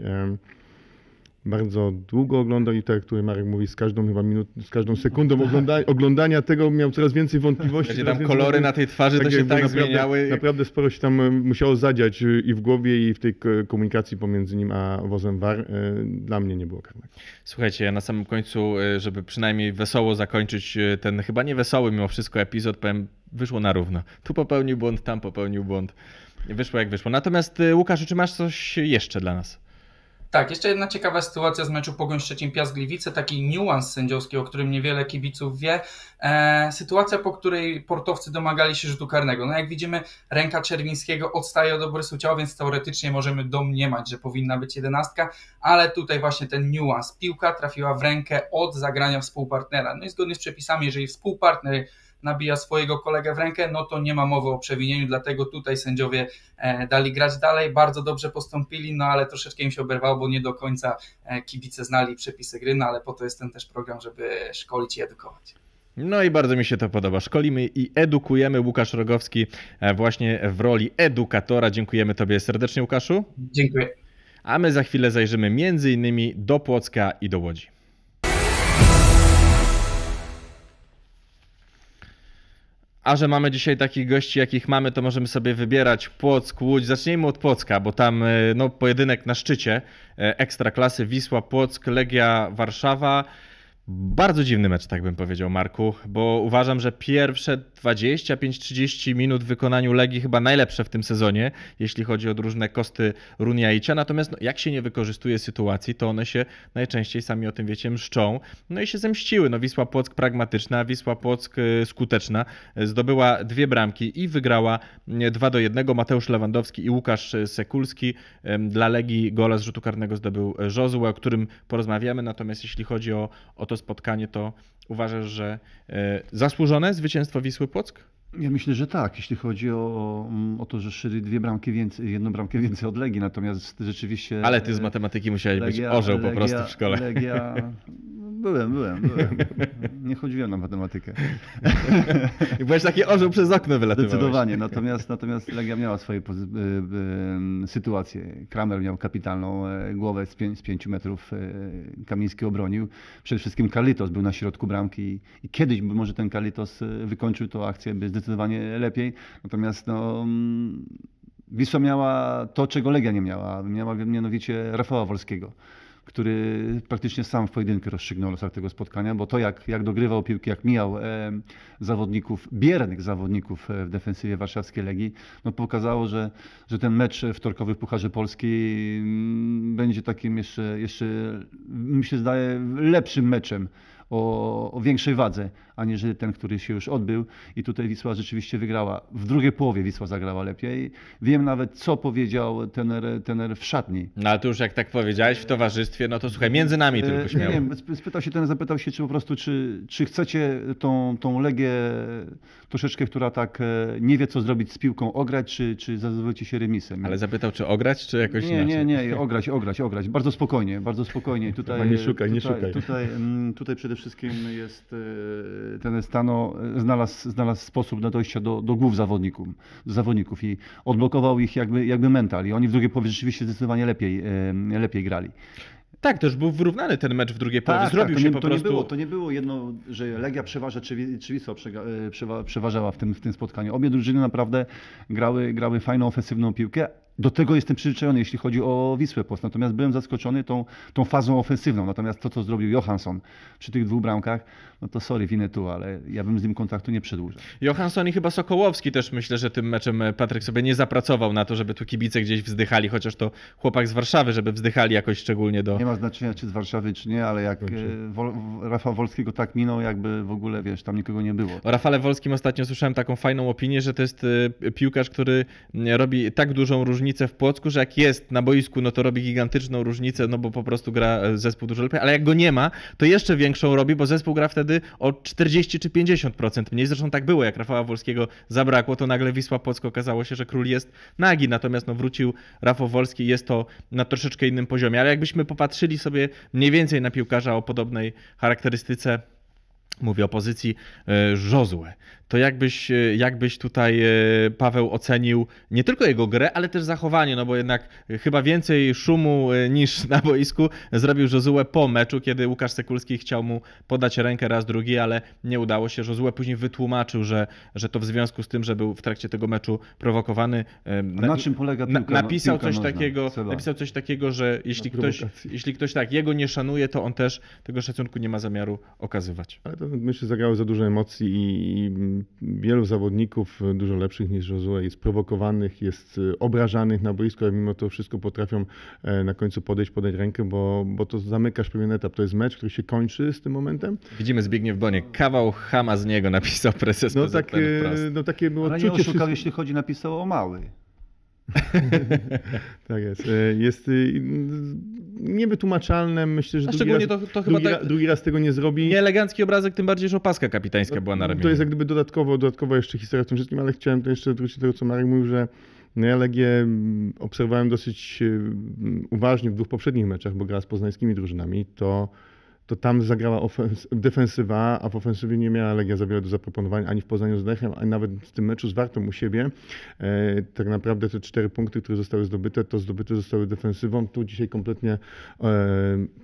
[SPEAKER 2] Bardzo długo oglądał i tak jak tutaj Marek mówi, z każdą chyba minut, z każdą sekundą ogląda, oglądania tego miał coraz więcej wątpliwości.
[SPEAKER 1] Gdzie tam kolory
[SPEAKER 2] więcej,
[SPEAKER 1] na tej twarzy tak to się tak
[SPEAKER 2] naprawdę,
[SPEAKER 1] zmieniały.
[SPEAKER 2] Naprawdę sporo się tam musiało zadziać i w głowie, i w tej komunikacji pomiędzy nim a wozem V A R. Dla mnie nie było karnego.
[SPEAKER 1] Słuchajcie, ja na samym końcu, żeby przynajmniej wesoło zakończyć ten chyba nie wesoły mimo wszystko epizod, powiem, wyszło na równo. Tu popełnił błąd, tam popełnił błąd. Wyszło jak wyszło. Natomiast Łukasz, czy masz coś jeszcze dla nas?
[SPEAKER 4] Tak, jeszcze jedna ciekawa sytuacja z meczu Pogoń Szczecin-Piast Gliwice, taki niuans sędziowski, o którym niewiele kibiców wie. E, sytuacja, po której portowcy domagali się rzutu karnego. No jak widzimy, ręka Czerwińskiego odstaje od obrysu ciała, więc teoretycznie możemy domniemać, że powinna być jedenastka, ale tutaj właśnie ten niuans. Piłka trafiła w rękę od zagrania współpartnera. No i zgodnie z przepisami, jeżeli współpartner nabija swojego kolegę w rękę, no to nie ma mowy o przewinieniu, dlatego tutaj sędziowie dali grać dalej, bardzo dobrze postąpili, no ale troszeczkę im się oberwało, bo nie do końca kibice znali przepisy gry, no ale po to jest ten też program, żeby szkolić i edukować.
[SPEAKER 1] No i bardzo mi się to podoba. Szkolimy i edukujemy. Łukasz Rogowski właśnie w roli edukatora. Dziękujemy Tobie serdecznie, Łukaszu.
[SPEAKER 4] Dziękuję.
[SPEAKER 1] A my za chwilę zajrzymy między innymi do Płocka i do Łodzi. A że mamy dzisiaj takich gości, jakich mamy, to możemy sobie wybierać Płock, Łódź. Zacznijmy od Płocka, bo tam no, pojedynek na szczycie Ekstraklasy, Wisła, Płock, Legia, Warszawa. Bardzo dziwny mecz, tak bym powiedział, Marku, bo uważam, że pierwsze dwadzieścia pięć trzydzieści minut w wykonaniu Legii chyba najlepsze w tym sezonie, jeśli chodzi o różne kosty Runiaicia. Natomiast no, jak się nie wykorzystuje sytuacji, to one się najczęściej, sami o tym wiecie, mszczą. No i się zemściły. No, Wisła Płock pragmatyczna, Wisła Płock skuteczna. Zdobyła dwie bramki i wygrała dwa do jednego. Mateusz Lewandowski i Łukasz Sekulski. Dla Legii gola z rzutu karnego zdobył Josue, o którym porozmawiamy. Natomiast jeśli chodzi o, o to spotkanie, to uważasz, że e, zasłużone zwycięstwo Wisły Płock?
[SPEAKER 3] Ja myślę, że tak, jeśli chodzi o, o to, że szli dwie bramki więcej, jedną bramkę więcej od Legii, natomiast rzeczywiście...
[SPEAKER 1] Ale ty z matematyki musiałeś
[SPEAKER 3] Legia,
[SPEAKER 1] być orzeł po
[SPEAKER 3] Legia,
[SPEAKER 1] prostu w szkole.
[SPEAKER 3] Legia... Byłem, byłem, byłem. Nie chodziłem na matematykę.
[SPEAKER 1] I byłeś taki orzeł przez okno wylatywałeś.
[SPEAKER 3] Zdecydowanie, natomiast, natomiast Legia miała swoje y, y, sytuacje. Kramer miał kapitalną głowę z, pię z pięciu metrów, y, Kamiński obronił. Przede wszystkim Carlitos był na środku bramki i, i kiedyś by może ten Carlitos wykończył tą akcję, by zdecydowanie lepiej. Natomiast no, Wisła miała to, czego Legia nie miała. Miała mianowicie Rafała Wolskiego, który praktycznie sam w pojedynkę rozstrzygnął losach tego spotkania, bo to jak, jak dogrywał piłki, jak mijał e, zawodników, biernych zawodników w defensywie warszawskiej Legii, no pokazało, że, że ten mecz wtorkowy w Pucharze Polski m, będzie takim jeszcze, jeszcze, mi się zdaje, lepszym meczem o, o większej wadze, aniżeli ten, który się już odbył. I tutaj Wisła rzeczywiście wygrała. W drugiej połowie Wisła zagrała lepiej. Wiem nawet, co powiedział tener, tener w szatni.
[SPEAKER 1] No ale to już jak tak powiedziałeś w towarzystwie, no to słuchaj, między nami tylko śmiało.
[SPEAKER 3] Nie wiem, spytał się ten, zapytał się, czy po prostu, czy, czy chcecie tą, tą Legię troszeczkę, która tak nie wie, co zrobić z piłką, ograć, czy, czy zadowolicie się remisem.
[SPEAKER 1] Ale zapytał, czy ograć, czy jakoś
[SPEAKER 3] nie,
[SPEAKER 1] inaczej?
[SPEAKER 3] Nie, nie, ograć, ograć, ograć. Bardzo spokojnie, bardzo spokojnie. Tutaj,
[SPEAKER 2] nie szukaj, nie
[SPEAKER 3] tutaj,
[SPEAKER 2] szukaj.
[SPEAKER 3] Tutaj, tutaj przede wszystkim jest ten Stano znalazł, znalazł sposób na dojścia do, do głów zawodników, do zawodników i odblokował ich jakby, jakby mental. I oni w drugiej połowie rzeczywiście zdecydowanie lepiej, lepiej grali.
[SPEAKER 1] Tak, to już był wyrównany ten mecz w drugiej połowie.
[SPEAKER 3] Tak,
[SPEAKER 1] Zrobił
[SPEAKER 3] tak, to
[SPEAKER 1] się
[SPEAKER 3] nie,
[SPEAKER 1] po
[SPEAKER 3] to
[SPEAKER 1] prostu...
[SPEAKER 3] Nie było, to nie było jedno, że Legia przeważa, czy, czy Wisła przewa, przeważała w tym, w tym spotkaniu. Obie drużyny naprawdę grały, grały fajną, ofensywną piłkę. Do tego jestem przyzwyczajony, jeśli chodzi o Wisłę Płock. Natomiast byłem zaskoczony tą, tą fazą ofensywną. Natomiast to, co zrobił Johansson przy tych dwóch bramkach, no to sorry, winę tu, ale ja bym z nim kontaktu nie przedłużał.
[SPEAKER 1] Johansson i chyba Sokołowski też myślę, że tym meczem Patryk sobie nie zapracował na to, żeby tu kibice gdzieś wzdychali, chociaż to chłopak z Warszawy, żeby wzdychali jakoś szczególnie do...
[SPEAKER 3] Nie ma znaczenia, czy z Warszawy, czy nie, ale jak Wol, Rafał Wolskiego tak minął, jakby w ogóle, wiesz, tam nikogo nie było.
[SPEAKER 1] O Rafale Wolskim ostatnio słyszałem taką fajną opinię, że to jest piłkarz, który robi tak dużą różnicę w Płocku, że jak jest na boisku, no to robi gigantyczną różnicę, no bo po prostu gra zespół dużo lepiej, ale jak go nie ma, to jeszcze większą robi, bo zespół gra wtedy o czterdzieści czy pięćdziesiąt procent mniej. Zresztą tak było, jak Rafała Wolskiego zabrakło, to nagle Wisła Płock okazało się, że król jest nagi, natomiast no wrócił Rafał Wolski, jest to na troszeczkę innym poziomie, ale jakbyśmy popatrzyli sobie mniej więcej na piłkarza o podobnej charakterystyce, mówię o pozycji Josue, to jakbyś, jakbyś tutaj, Paweł, ocenił nie tylko jego grę, ale też zachowanie, no bo jednak chyba więcej szumu niż na boisku zrobił Josue po meczu, kiedy Łukasz Sekulski chciał mu podać rękę raz, drugi, ale nie udało się. Josue później wytłumaczył, że, że to w związku z tym, że był w trakcie tego meczu prowokowany.
[SPEAKER 3] Na, na czym polega piłka,
[SPEAKER 1] na, napisał,
[SPEAKER 3] piłka
[SPEAKER 1] coś
[SPEAKER 3] nożna,
[SPEAKER 1] takiego,
[SPEAKER 3] Seba.
[SPEAKER 1] napisał coś takiego, że jeśli ktoś, jeśli ktoś tak jego nie szanuje, to on też tego szacunku nie ma zamiaru okazywać.
[SPEAKER 2] Ale to myślę, zagrały za dużo emocji i wielu zawodników dużo lepszych niż Josue jest prowokowanych, jest obrażanych na boisku, a mimo to wszystko potrafią na końcu podejść, podać rękę, bo, bo to zamykasz pewien etap. To jest mecz, który się kończy z tym momentem.
[SPEAKER 1] Widzimy Zbigniew Boniek. Kawał chama z niego napisał prezes
[SPEAKER 2] no,
[SPEAKER 1] P Z P N
[SPEAKER 2] tak,
[SPEAKER 1] wprost.
[SPEAKER 2] no takie było
[SPEAKER 3] Ale
[SPEAKER 2] czucie.
[SPEAKER 3] nie oszukał,
[SPEAKER 2] wszystko...
[SPEAKER 3] jeśli chodzi, napisał o mały.
[SPEAKER 2] Tak jest. Jest niewytłumaczalne. Myślę, że
[SPEAKER 1] A
[SPEAKER 2] drugi
[SPEAKER 1] szczególnie
[SPEAKER 2] raz,
[SPEAKER 1] to, to chyba
[SPEAKER 2] drugi,
[SPEAKER 1] tak...
[SPEAKER 2] drugi raz tego nie zrobi.
[SPEAKER 1] Nieelegancki obrazek, tym bardziej, że opaska kapitańska była na ramieniu.
[SPEAKER 2] To jest jak gdyby dodatkowo, dodatkowa jeszcze historia w tym wszystkim, ale chciałem to jeszcze wrócić do tego, co Marek mówił, że no ja Legię obserwowałem dosyć uważnie w dwóch poprzednich meczach, bo grała z poznańskimi drużynami, to to tam zagrała ofens- defensywa, a w ofensywie nie miała Legia za wiele do zaproponowania ani w Poznaniu z Lechem, ani nawet w tym meczu z Wartą u siebie. E, tak naprawdę te cztery punkty, które zostały zdobyte, to zdobyte zostały defensywą. Tu dzisiaj kompletnie e,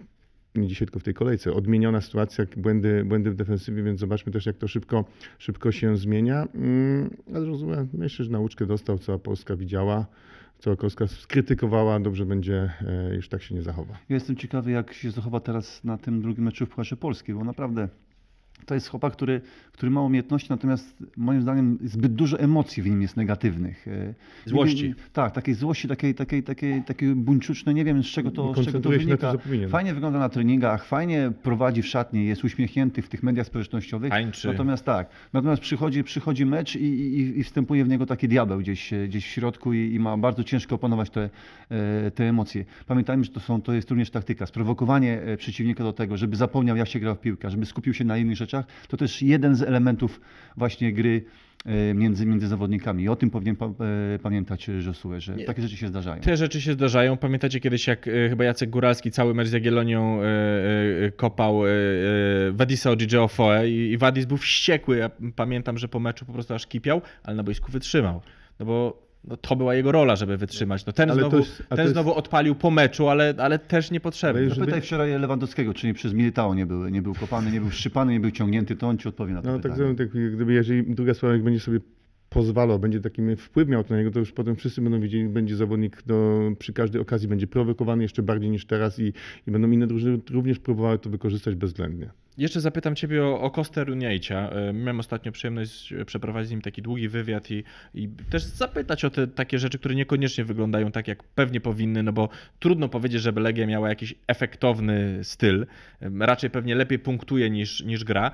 [SPEAKER 2] nie dzisiaj, tylko w tej kolejce, odmieniona sytuacja, błędy, błędy w defensywie, więc zobaczmy też, jak to szybko, szybko się zmienia. Ale rozumiem, myślę, że nauczkę dostał, cała Polska widziała, cała Polska skrytykowała, dobrze będzie, już tak się nie zachowa.
[SPEAKER 3] Ja jestem ciekawy, jak się zachowa teraz na tym drugim meczu w Pucharze Polski, bo naprawdę to jest chłopak, który, który ma umiejętności, natomiast moim zdaniem zbyt dużo emocji w nim jest negatywnych.
[SPEAKER 1] Złości.
[SPEAKER 3] Tak, takiej złości, takiej, takiej, takiej, takiej buńczucznej, nie wiem z czego to, z czego to wynika.
[SPEAKER 2] Na to,
[SPEAKER 3] fajnie wygląda na treningach, fajnie prowadzi w szatni, jest uśmiechnięty w tych mediach społecznościowych.
[SPEAKER 1] Tańczy.
[SPEAKER 3] Natomiast tak, natomiast przychodzi, przychodzi mecz i, i, i wstępuje w niego taki diabeł gdzieś, gdzieś w środku i, i ma bardzo ciężko opanować te, te emocje. Pamiętajmy, że to, są, to jest również taktyka, sprowokowanie przeciwnika do tego, żeby zapomniał, jak się gra w piłkę, żeby skupił się na innych rzeczach. To też jeden z elementów właśnie gry między, między zawodnikami. I o tym powinien pa, pamiętać Josue, że takie rzeczy się zdarzają.
[SPEAKER 1] Te rzeczy się zdarzają. Pamiętacie kiedyś, jak chyba Jacek Góralski cały mecz z Jagiellonią kopał Wadisa Odżidżeofoe i Wadis był wściekły. Ja pamiętam, że po meczu po prostu aż kipiał, ale na boisku wytrzymał. No bo no to była jego rola, żeby wytrzymać. No ten znowu,
[SPEAKER 2] jest,
[SPEAKER 1] ten
[SPEAKER 2] jest...
[SPEAKER 1] znowu odpalił po meczu, ale, ale też niepotrzebnie.
[SPEAKER 3] Zapytaj żeby... wczoraj Lewandowskiego, czy nie przez Militao nie był, nie był kopany, nie był szczypany, nie był ciągnięty, to on ci odpowie na to
[SPEAKER 2] no,
[SPEAKER 3] pytanie.
[SPEAKER 2] Tak, tak, gdyby jeżeli druga strona będzie sobie pozwalał, będzie taki wpływ miał na niego, to już potem wszyscy będą wiedzieli, będzie zawodnik do, przy każdej okazji będzie prowokowany jeszcze bardziej niż teraz i, i będą inne drużyny również próbowały to wykorzystać bezwzględnie.
[SPEAKER 1] Jeszcze zapytam Ciebie o, o Kostę Runiaicia. Miałem ostatnio przyjemność przeprowadzić z nim taki długi wywiad i, i też zapytać o te takie rzeczy, które niekoniecznie wyglądają tak, jak pewnie powinny, no bo trudno powiedzieć, żeby Legia miała jakiś efektowny styl. Raczej pewnie lepiej punktuje niż, niż gra.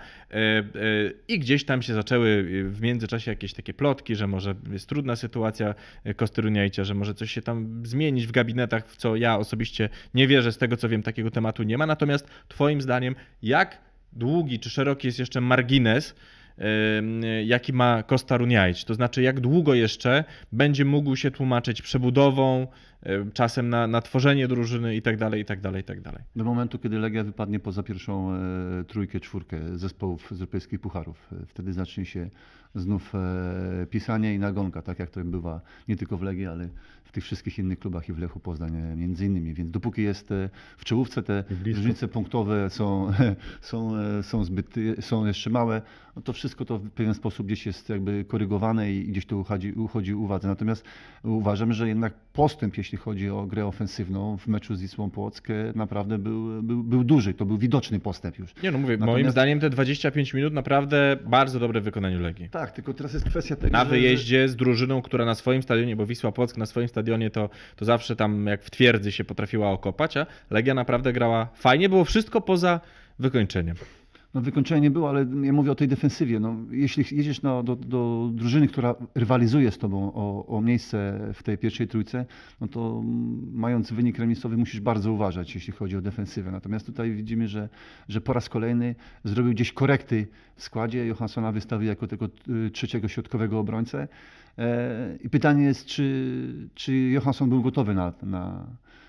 [SPEAKER 1] I gdzieś tam się zaczęły w międzyczasie jakieś takie plotki, że może jest trudna sytuacja Kosty Runiaicia, że może coś się tam zmienić w gabinetach, w co ja osobiście nie wierzę, z tego co wiem, takiego tematu nie ma. Natomiast Twoim zdaniem, jak długi czy szeroki jest jeszcze margines, jaki ma Kosta Runiaić? To znaczy, jak długo jeszcze będzie mógł się tłumaczyć przebudową, czasem na, na tworzenie drużyny i tak dalej, i tak dalej, i tak dalej.
[SPEAKER 3] Do momentu, kiedy Legia wypadnie poza pierwszą e, trójkę, czwórkę zespołów z europejskich pucharów. Wtedy zacznie się znów e, pisanie i nagonka, tak jak to bywa nie tylko w Legii, ale w tych wszystkich innych klubach i w Lechu Poznań między innymi. Więc dopóki jest e, w czołówce, te różnice punktowe są, są, e, są, zbyt, są jeszcze małe, no to wszystko to w pewien sposób gdzieś jest jakby korygowane i gdzieś to uchodzi, uchodzi uwadze. Natomiast uważam, że jednak postęp, jeśli chodzi o grę ofensywną w meczu z Wisłą Płock, naprawdę był, był, był duży, to był widoczny postęp już.
[SPEAKER 1] Nie no mówię,
[SPEAKER 3] Natomiast...
[SPEAKER 1] moim zdaniem te dwadzieścia pięć minut naprawdę bardzo dobre w wykonaniu Legii.
[SPEAKER 3] Tak, tylko teraz jest kwestia tego,
[SPEAKER 1] na
[SPEAKER 3] że...
[SPEAKER 1] wyjeździe z drużyną, która na swoim stadionie, bo Wisła Płock na swoim stadionie to, to zawsze tam jak w twierdzy się potrafiła okopać, a Legia naprawdę grała fajnie, było wszystko poza wykończeniem.
[SPEAKER 3] No wykończenie nie było, ale ja mówię o tej defensywie. No, jeśli jedziesz na, do, do drużyny, która rywalizuje z tobą o, o miejsce w tej pierwszej trójce, no to mając wynik remisowy musisz bardzo uważać, jeśli chodzi o defensywę. Natomiast tutaj widzimy, że, że po raz kolejny zrobił gdzieś korekty w składzie. Johanssona wystawił jako tego trzeciego środkowego obrońcę. I pytanie jest, czy, czy Johansson był gotowy na... na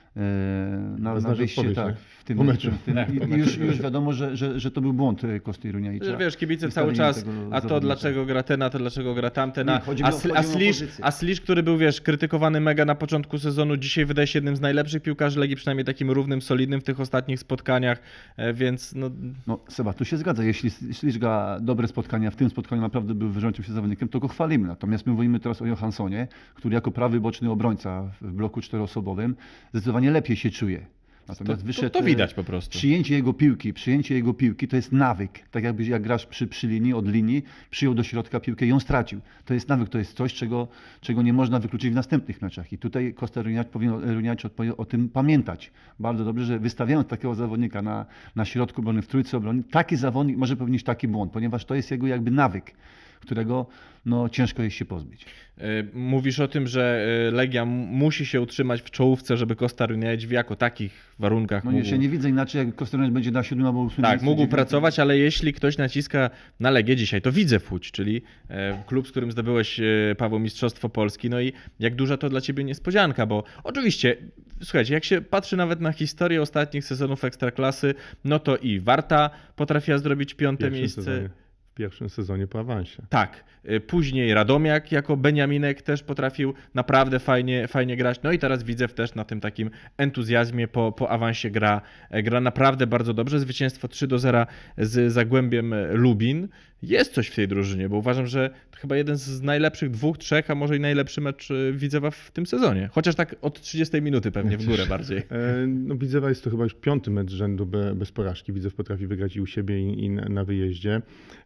[SPEAKER 3] na, na wyjście, tak, w tym meczu. W tym, i, i już, już wiadomo, że, że, że to był błąd Kosty Runiaicza.
[SPEAKER 1] Wiesz, kibice cały czas, a to dlaczego gra ten, a to dlaczego gra tamten, a, a, a, Slisz, a Slisz, który był, wiesz, krytykowany mega na początku sezonu, dzisiaj wydaje się jednym z najlepszych piłkarzy Legii, przynajmniej takim równym, solidnym w tych ostatnich spotkaniach, więc no...
[SPEAKER 3] No Seba, tu się zgadza, jeśli Slisz gra dobre spotkania, w tym spotkaniu naprawdę był wyrządził się zawodnikiem, to go chwalimy. Natomiast my mówimy teraz o Johanssonie, który jako prawy boczny obrońca w bloku czteroosobowym zdecydowanie lepiej się czuje. Natomiast
[SPEAKER 1] to,
[SPEAKER 3] wyszedł,
[SPEAKER 1] to, to widać po prostu.
[SPEAKER 3] Przyjęcie jego piłki, przyjęcie jego piłki to jest nawyk. Tak jakby jak grasz przy, przy linii, od linii, przyjął do środka piłkę i ją stracił. To jest nawyk, to jest coś, czego, czego nie można wykluczyć w następnych meczach. I tutaj Kosta Runiaić powinien Runiaić o tym pamiętać. Bardzo dobrze, że wystawiając takiego zawodnika na, na środku obrony, w trójce obrony, taki zawodnik może popełnić taki błąd, ponieważ to jest jego jakby nawyk, którego no, ciężko jest się pozbyć.
[SPEAKER 1] Mówisz o tym, że Legia musi się utrzymać w czołówce, żeby Kosta Runiaić w jako takich warunkach
[SPEAKER 3] no,
[SPEAKER 1] mógł...
[SPEAKER 3] Ja nie widzę inaczej, jak Kosta Runiaić będzie na siódmym albo ósmym
[SPEAKER 1] Tak,
[SPEAKER 3] miejscu,
[SPEAKER 1] mógł
[SPEAKER 3] dziewiętnym.
[SPEAKER 1] pracować, ale jeśli ktoś naciska na Legię dzisiaj, to Widzew Łódź, czyli klub, z którym zdobyłeś, Paweł, Mistrzostwo Polski. No i jak duża to dla ciebie niespodzianka, bo oczywiście, słuchajcie, jak się patrzy nawet na historię ostatnich sezonów Ekstraklasy, no to i Warta potrafiła zrobić piąte
[SPEAKER 2] Pierwsze
[SPEAKER 1] miejsce...
[SPEAKER 2] sezonie. pierwszym sezonie po awansie.
[SPEAKER 1] Tak. Później Radomiak jako Beniaminek też potrafił naprawdę fajnie, fajnie grać. No i teraz Widzew też na tym takim entuzjazmie po, po awansie gra, gra naprawdę bardzo dobrze. Zwycięstwo trzy do zera z Zagłębiem Lubin. Jest coś w tej drużynie, bo uważam, że to chyba jeden z najlepszych dwóch, trzech, a może i najlepszy mecz Widzewa w tym sezonie. Chociaż tak od trzydziestej minuty pewnie w górę bardziej.
[SPEAKER 2] No Widzewa jest to chyba już piąty mecz rzędu bez porażki. Widzew potrafi wygrać i u siebie i, i na wyjeździe.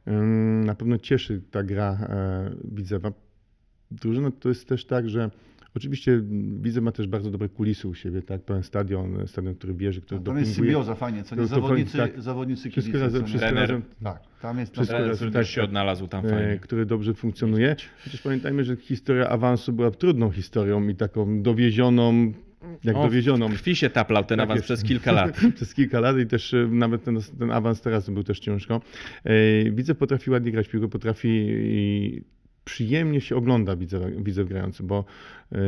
[SPEAKER 2] Na pewno cieszy ta gra Widzewa. Drużyna to jest też tak, że oczywiście Widzew ma też bardzo dobre kulisy u siebie, tak? Pełen stadion, stadion, który bierze, który
[SPEAKER 3] Tam
[SPEAKER 2] dopinguje.
[SPEAKER 3] jest symbioza fajnie, co nie?
[SPEAKER 2] To- to
[SPEAKER 3] Zawodnicy,
[SPEAKER 2] tak.
[SPEAKER 3] zawodnicy
[SPEAKER 2] Wszystko
[SPEAKER 3] kibice,
[SPEAKER 2] razem,
[SPEAKER 3] co nie?
[SPEAKER 2] wszystko
[SPEAKER 1] Trener.
[SPEAKER 2] razem
[SPEAKER 3] Tak, tam jest
[SPEAKER 2] Wszystko
[SPEAKER 3] tam,
[SPEAKER 2] razem.
[SPEAKER 1] Który
[SPEAKER 2] tak,
[SPEAKER 1] też się
[SPEAKER 2] tak.
[SPEAKER 1] odnalazł tam
[SPEAKER 2] e,
[SPEAKER 1] fajnie.
[SPEAKER 2] który dobrze funkcjonuje. Chociaż pamiętajmy, że historia awansu była trudną historią i taką dowiezioną, jak
[SPEAKER 1] O,
[SPEAKER 2] dowiezioną.
[SPEAKER 1] w krwi się taplał ten
[SPEAKER 2] Tak
[SPEAKER 1] awans
[SPEAKER 2] jest.
[SPEAKER 1] przez kilka lat.
[SPEAKER 2] Przez kilka lat i też e, nawet ten, ten awans teraz był też ciężko. E, Widzew potrafi ładnie grać w piłkę, potrafi i przyjemnie się ogląda Widzew, Widzew grający, bo e,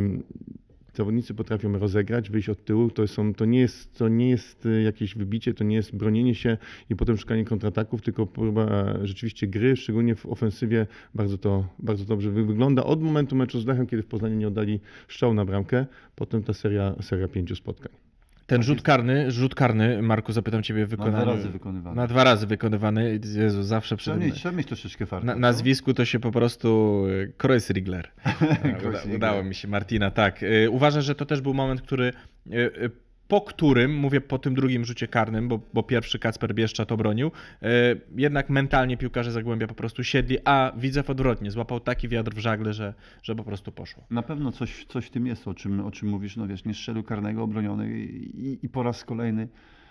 [SPEAKER 2] zawodnicy potrafią rozegrać, wyjść od tyłu, to, są, to, nie jest, to nie jest jakieś wybicie, to nie jest bronienie się i potem szukanie kontrataków, tylko próba rzeczywiście gry, szczególnie w ofensywie bardzo to bardzo dobrze wygląda. Od momentu meczu z Lechem, kiedy w Poznaniu nie oddali strzału na bramkę, potem ta seria, seria pięciu spotkań.
[SPEAKER 1] Ten rzut karny, rzut karny, Marku, zapytam ciebie,
[SPEAKER 3] na
[SPEAKER 1] wykonany.
[SPEAKER 3] dwa razy wykonywany.
[SPEAKER 1] Na dwa razy wykonywany. Jezu, zawsze przy
[SPEAKER 3] Trzeba
[SPEAKER 1] tym
[SPEAKER 3] mieć, trzeba mieć troszeczkę farta.
[SPEAKER 1] na,
[SPEAKER 3] co?
[SPEAKER 1] nazwisku to się po prostu Kreuzrigler. Uda,
[SPEAKER 3] Kreuzrigler.
[SPEAKER 1] udało mi się, Martina, tak. Y, Uważasz, że to też był moment, który, y, y, po którym, mówię po tym drugim rzucie karnym, bo, bo pierwszy Kacper Bieszcza to bronił, y, jednak mentalnie piłkarze Zagłębia po prostu siedli, a Widzew odwrotnie, złapał taki wiatr w żagle, że, że po prostu poszło.
[SPEAKER 3] Na pewno coś, coś w tym jest, o czym, o czym mówisz. No wiesz, nie strzelił karnego, obroniony i, i po raz kolejny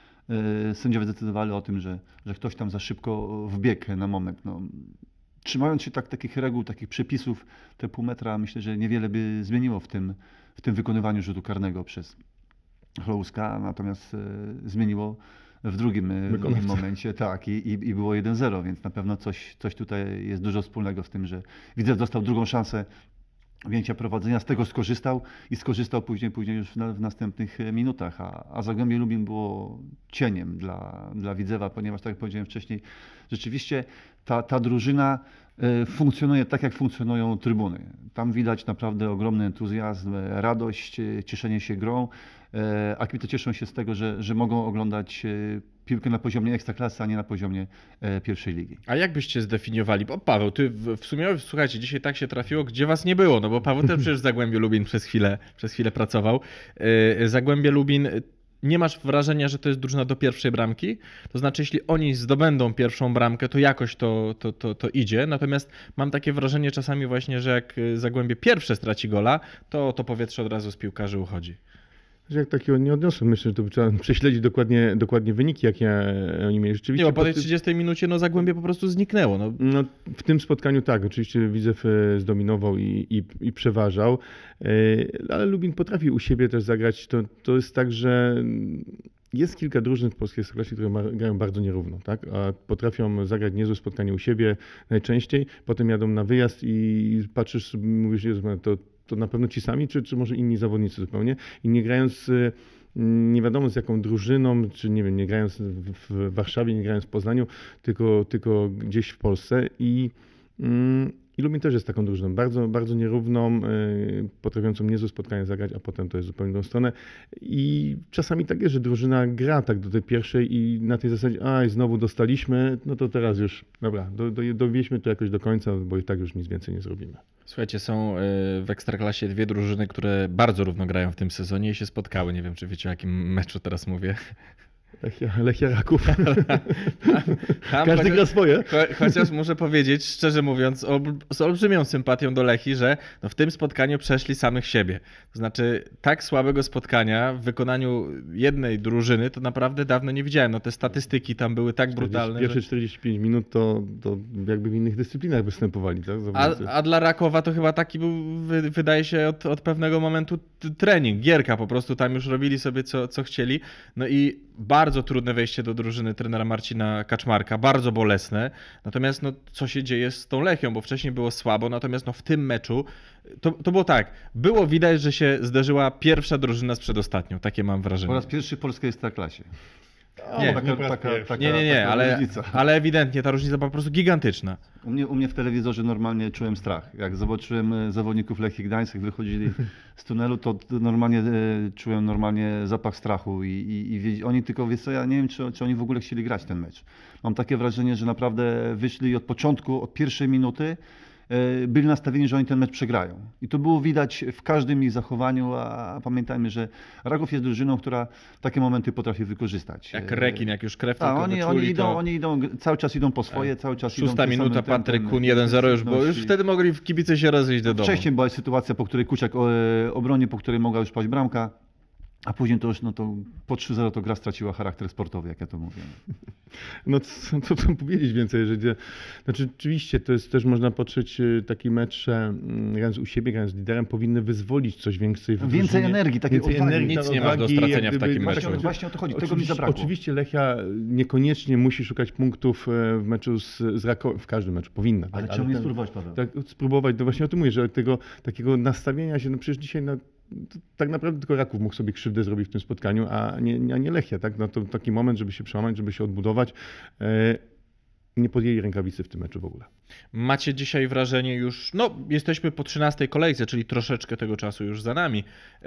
[SPEAKER 3] e, sędziowie zdecydowali o tym, że, że ktoś tam za szybko wbiegł na moment. No, trzymając się tak, takich reguł, takich przepisów, te pół metra myślę, że niewiele by zmieniło w tym, w tym wykonywaniu rzutu karnego przez Chlouska, natomiast e, zmieniło w drugim, e, w drugim
[SPEAKER 2] Wykonawca.
[SPEAKER 3] momencie, tak, i, i, i było jeden zero, więc na pewno coś, coś tutaj jest dużo wspólnego z tym, że Widzew dostał drugą szansę wzięcia prowadzenia, z tego skorzystał i skorzystał później, później już w, na, w następnych minutach, a, a Zagłębie Lubin było cieniem dla, dla Widzewa, ponieważ tak jak powiedziałem wcześniej, rzeczywiście ta, ta drużyna e, funkcjonuje tak, jak funkcjonują trybuny. Tam widać naprawdę ogromny entuzjazm, e, radość, e, cieszenie się grą, e, a kibice cieszą się z tego, że, że mogą oglądać e, piłkę na poziomie ekstraklasy, a nie na poziomie e, pierwszej ligi.
[SPEAKER 1] A jak byście zdefiniowali? Bo Paweł, ty w, w sumie, słuchajcie, dzisiaj tak się trafiło, gdzie was nie było, no bo Paweł też przecież w Zagłębiu Lubin przez chwilę, przez chwilę pracował. Yy, Zagłębie Lubin, nie masz wrażenia, że to jest drużyna do pierwszej bramki? To znaczy, jeśli oni zdobędą pierwszą bramkę, to jakoś to, to, to, to idzie. Natomiast mam takie wrażenie czasami właśnie, że jak Zagłębie pierwsze straci gola, to to powietrze od razu z piłkarzy uchodzi.
[SPEAKER 2] Jak takiego nie odniosłem, myślę, że to trzeba prześledzić dokładnie, dokładnie wyniki, jakie oni mieli. Rzeczywiście
[SPEAKER 1] Nie, bo po tej
[SPEAKER 2] pod tym-
[SPEAKER 1] trzydziestej minucie no Zagłębie po prostu zniknęło. No,
[SPEAKER 2] No, w tym spotkaniu tak, oczywiście Widzew e, zdominował i, i, i przeważał, e, ale Lubin potrafi u siebie też zagrać. To, to jest tak, że jest kilka drużyn w polskiej klasie, które ma, grają bardzo nierówno, tak? A potrafią zagrać niezłe spotkanie u siebie najczęściej, potem jadą na wyjazd i patrzysz, sobie, mówisz, Jezu, to, to na pewno ci sami, czy, czy może inni zawodnicy zupełnie i nie grając e, nie wiadomo z jaką drużyną, czy nie wiem, nie grając w, w Warszawie, nie grając w Poznaniu, tylko, tylko gdzieś w Polsce i, mm, i Lubin też jest taką drużyną, bardzo, bardzo nierówną, y, potrafiącą niezłe spotkanie zagrać, a potem to jest zupełnie drugą stronę i czasami tak jest, że drużyna gra tak do tej pierwszej i na tej zasadzie, aj znowu dostaliśmy, no to teraz już, dobra, do, do, dowieźmy to jakoś do końca, bo i tak już nic więcej nie zrobimy.
[SPEAKER 1] słuchajcie, są y, w Ekstraklasie dwie drużyny, które bardzo równo grają w tym sezonie i się spotkały. Nie wiem, czy wiecie, o jakim meczu teraz mówię.
[SPEAKER 2] Lechia, Lechia Raków.
[SPEAKER 1] Tam
[SPEAKER 2] Każdy
[SPEAKER 1] chociaż,
[SPEAKER 2] gra swoje.
[SPEAKER 1] cho, chociaż muszę powiedzieć, szczerze mówiąc, o, z olbrzymią sympatią do Lechii, że no w tym spotkaniu przeszli samych siebie. To znaczy, tak słabego spotkania w wykonaniu jednej drużyny to naprawdę dawno nie widziałem. No te statystyki tam były tak brutalne.
[SPEAKER 2] Pierwsze
[SPEAKER 1] Że...
[SPEAKER 2] czterdzieści pięć minut to, to jakby w innych dyscyplinach występowali, tak?
[SPEAKER 1] A,
[SPEAKER 2] Zawodnicy.
[SPEAKER 1] a dla Rakowa to chyba taki był, wy, wydaje się, od, od pewnego momentu t- trening, gierka po prostu. Tam już robili sobie co, co chcieli. No i bardzo trudne wejście do drużyny trenera Marcina Kaczmarka, bardzo bolesne. Natomiast no, co się dzieje z tą Lechią, bo wcześniej było słabo, natomiast no, w tym meczu to, to było tak, było widać, że się zderzyła pierwsza drużyna z przedostatnią, takie mam
[SPEAKER 3] Po
[SPEAKER 1] wrażenie.
[SPEAKER 3] raz pierwszy w polskiej Ekstraklasie.
[SPEAKER 2] O,
[SPEAKER 1] Nie,
[SPEAKER 2] tak
[SPEAKER 3] taka-
[SPEAKER 2] nie,
[SPEAKER 3] taka-
[SPEAKER 2] taka,
[SPEAKER 3] taka-
[SPEAKER 1] Nie, nie, nie,
[SPEAKER 3] taka
[SPEAKER 1] ale,
[SPEAKER 3] różnica.
[SPEAKER 1] ale ewidentnie ta różnica była po prostu gigantyczna.
[SPEAKER 3] U mnie, u mnie w telewizorze normalnie czułem strach. Jak zobaczyłem e, zawodników Lechii Gdańsk, jak wychodzili z tunelu, to t- normalnie e, czułem normalnie zapach strachu i, i, i wiedz- oni tylko, wiesz co, ja nie wiem, czy, czy oni w ogóle chcieli grać ten mecz. Mam takie wrażenie, że naprawdę wyszli od początku, od pierwszej minuty, e, byli nastawieni, że oni ten mecz przegrają. I to było widać w każdym ich zachowaniu, a, a pamiętajmy, że Raków jest drużyną, która takie momenty potrafi wykorzystać.
[SPEAKER 1] Jak
[SPEAKER 3] E,
[SPEAKER 1] rekin, jak już krew
[SPEAKER 3] tak,
[SPEAKER 1] tylko
[SPEAKER 3] oni,
[SPEAKER 1] wyczuli,
[SPEAKER 3] oni, idą,
[SPEAKER 1] to...
[SPEAKER 3] oni idą, cały czas idą po swoje, cały czas idą
[SPEAKER 1] Szósta
[SPEAKER 3] tym
[SPEAKER 1] minuta,
[SPEAKER 3] samym tempem,
[SPEAKER 1] Patryk Kun jeden zero już, bo już
[SPEAKER 3] intensywności.
[SPEAKER 1] wtedy mogli w kibice się rozejść do domu.
[SPEAKER 3] Wcześniej była sytuacja, po której Kuciak e, obronił, po której mogła już paść bramka, a później to już no to po trzy zero to gra straciła charakter sportowy, jak ja to mówię.
[SPEAKER 2] No co, co tam powiedzieć więcej, że gdzie- znaczy oczywiście to jest też można patrzeć y, taki mecz, że mm, grając u siebie, grając z liderem, powinny wyzwolić coś więcej w
[SPEAKER 3] Więcej
[SPEAKER 2] drużynie.
[SPEAKER 3] energii, takiej
[SPEAKER 2] Więcej
[SPEAKER 3] odwagi.
[SPEAKER 2] energii,
[SPEAKER 1] Nic
[SPEAKER 2] ta
[SPEAKER 1] nie masz do
[SPEAKER 2] odwagi,
[SPEAKER 1] stracenia
[SPEAKER 2] jak
[SPEAKER 1] w
[SPEAKER 2] gdyby-
[SPEAKER 1] takim
[SPEAKER 2] właśnie-
[SPEAKER 1] meczu.
[SPEAKER 3] Właśnie o to chodzi, tego mi
[SPEAKER 2] Oczywiście,
[SPEAKER 3] zabrakło.
[SPEAKER 2] oczywiście Lechia niekoniecznie musi szukać punktów e, w meczu z, z Rakowem, w każdym meczu powinna.
[SPEAKER 3] Ale
[SPEAKER 2] tak,
[SPEAKER 3] czemu nie
[SPEAKER 2] ten-
[SPEAKER 3] spróbować, Paweł?
[SPEAKER 2] Tak, spróbować, to właśnie o tym mówię, że tego takiego nastawienia się, no przecież dzisiaj no, to tak naprawdę tylko Raków mógł sobie krzywdę zrobić w tym spotkaniu, a nie, a nie Lechia, tak? No to taki moment, żeby się przełamać, żeby się odbudować. E, nie podjęli rękawicy w tym meczu w ogóle.
[SPEAKER 1] Macie dzisiaj wrażenie już, no jesteśmy po trzynastej kolejce, czyli troszeczkę tego czasu już za nami,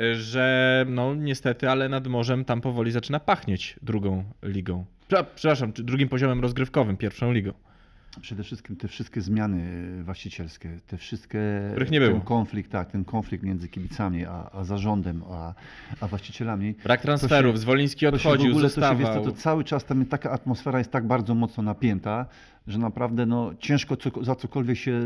[SPEAKER 1] że no niestety, ale nad morzem tam powoli zaczyna pachnieć drugą ligą. Prze- Przepraszam, czy drugim poziomem rozgrywkowym, pierwszą ligą.
[SPEAKER 3] Przede wszystkim te wszystkie zmiany właścicielskie, te wszystkie...
[SPEAKER 1] Których nie
[SPEAKER 3] ten
[SPEAKER 1] było.
[SPEAKER 3] konflikt, tak, ten konflikt między kibicami, a, a zarządem, a, a właścicielami.
[SPEAKER 1] Brak transferów,
[SPEAKER 3] To się-
[SPEAKER 1] Zwoliński
[SPEAKER 3] To się w
[SPEAKER 1] odchodził,
[SPEAKER 3] ogóle, to, się, wiesz
[SPEAKER 1] zostawał.
[SPEAKER 3] co, to cały czas tam taka atmosfera jest tak bardzo mocno napięta, że naprawdę no, ciężko co, za cokolwiek się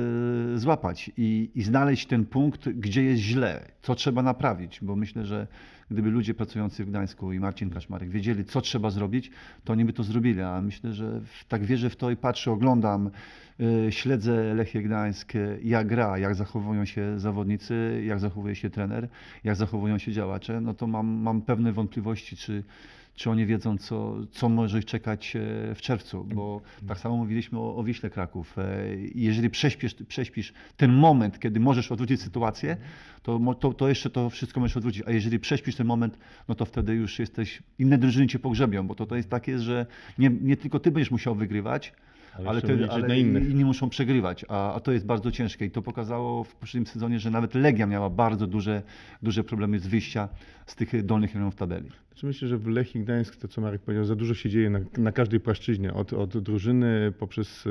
[SPEAKER 3] e, złapać i, i znaleźć ten punkt, gdzie jest źle, co trzeba naprawić, bo myślę, że gdyby ludzie pracujący w Gdańsku i Marcin Kaszmarek wiedzieli, co trzeba zrobić, to oni by to zrobili, a myślę, że w, tak wierzę w to i patrzę, oglądam, e, śledzę Lechię Gdańsk, e, jak gra, jak zachowują się zawodnicy, jak zachowuje się trener, jak zachowują się działacze, no to mam, mam pewne wątpliwości, czy czy oni wiedzą, co, co może ich czekać e, w czerwcu, bo tak samo mówiliśmy o, o Wiśle Kraków. E, Jeżeli prześpisz, prześpisz ten moment, kiedy możesz odwrócić sytuację, to, mo- to, to jeszcze to wszystko możesz odwrócić, a jeżeli prześpisz ten moment, no to wtedy już jesteś, inne drużyny cię pogrzebią, bo to, to jest takie, że nie, nie tylko ty będziesz musiał wygrywać,
[SPEAKER 2] Ale
[SPEAKER 3] ale,
[SPEAKER 2] trzeba
[SPEAKER 3] ty,
[SPEAKER 2] liczyć
[SPEAKER 3] ale
[SPEAKER 2] na innych.
[SPEAKER 3] inni muszą przegrywać, a, a to jest bardzo ciężkie i to pokazało w poprzednim sezonie, że nawet Legia miała bardzo duże, duże problemy z wyjścia z tych dolnych rejonów tabeli.
[SPEAKER 2] Znaczy myślę, że w Lechii Gdańsk, to co Marek powiedział, za dużo się dzieje na, na każdej płaszczyźnie, od, od drużyny poprzez e,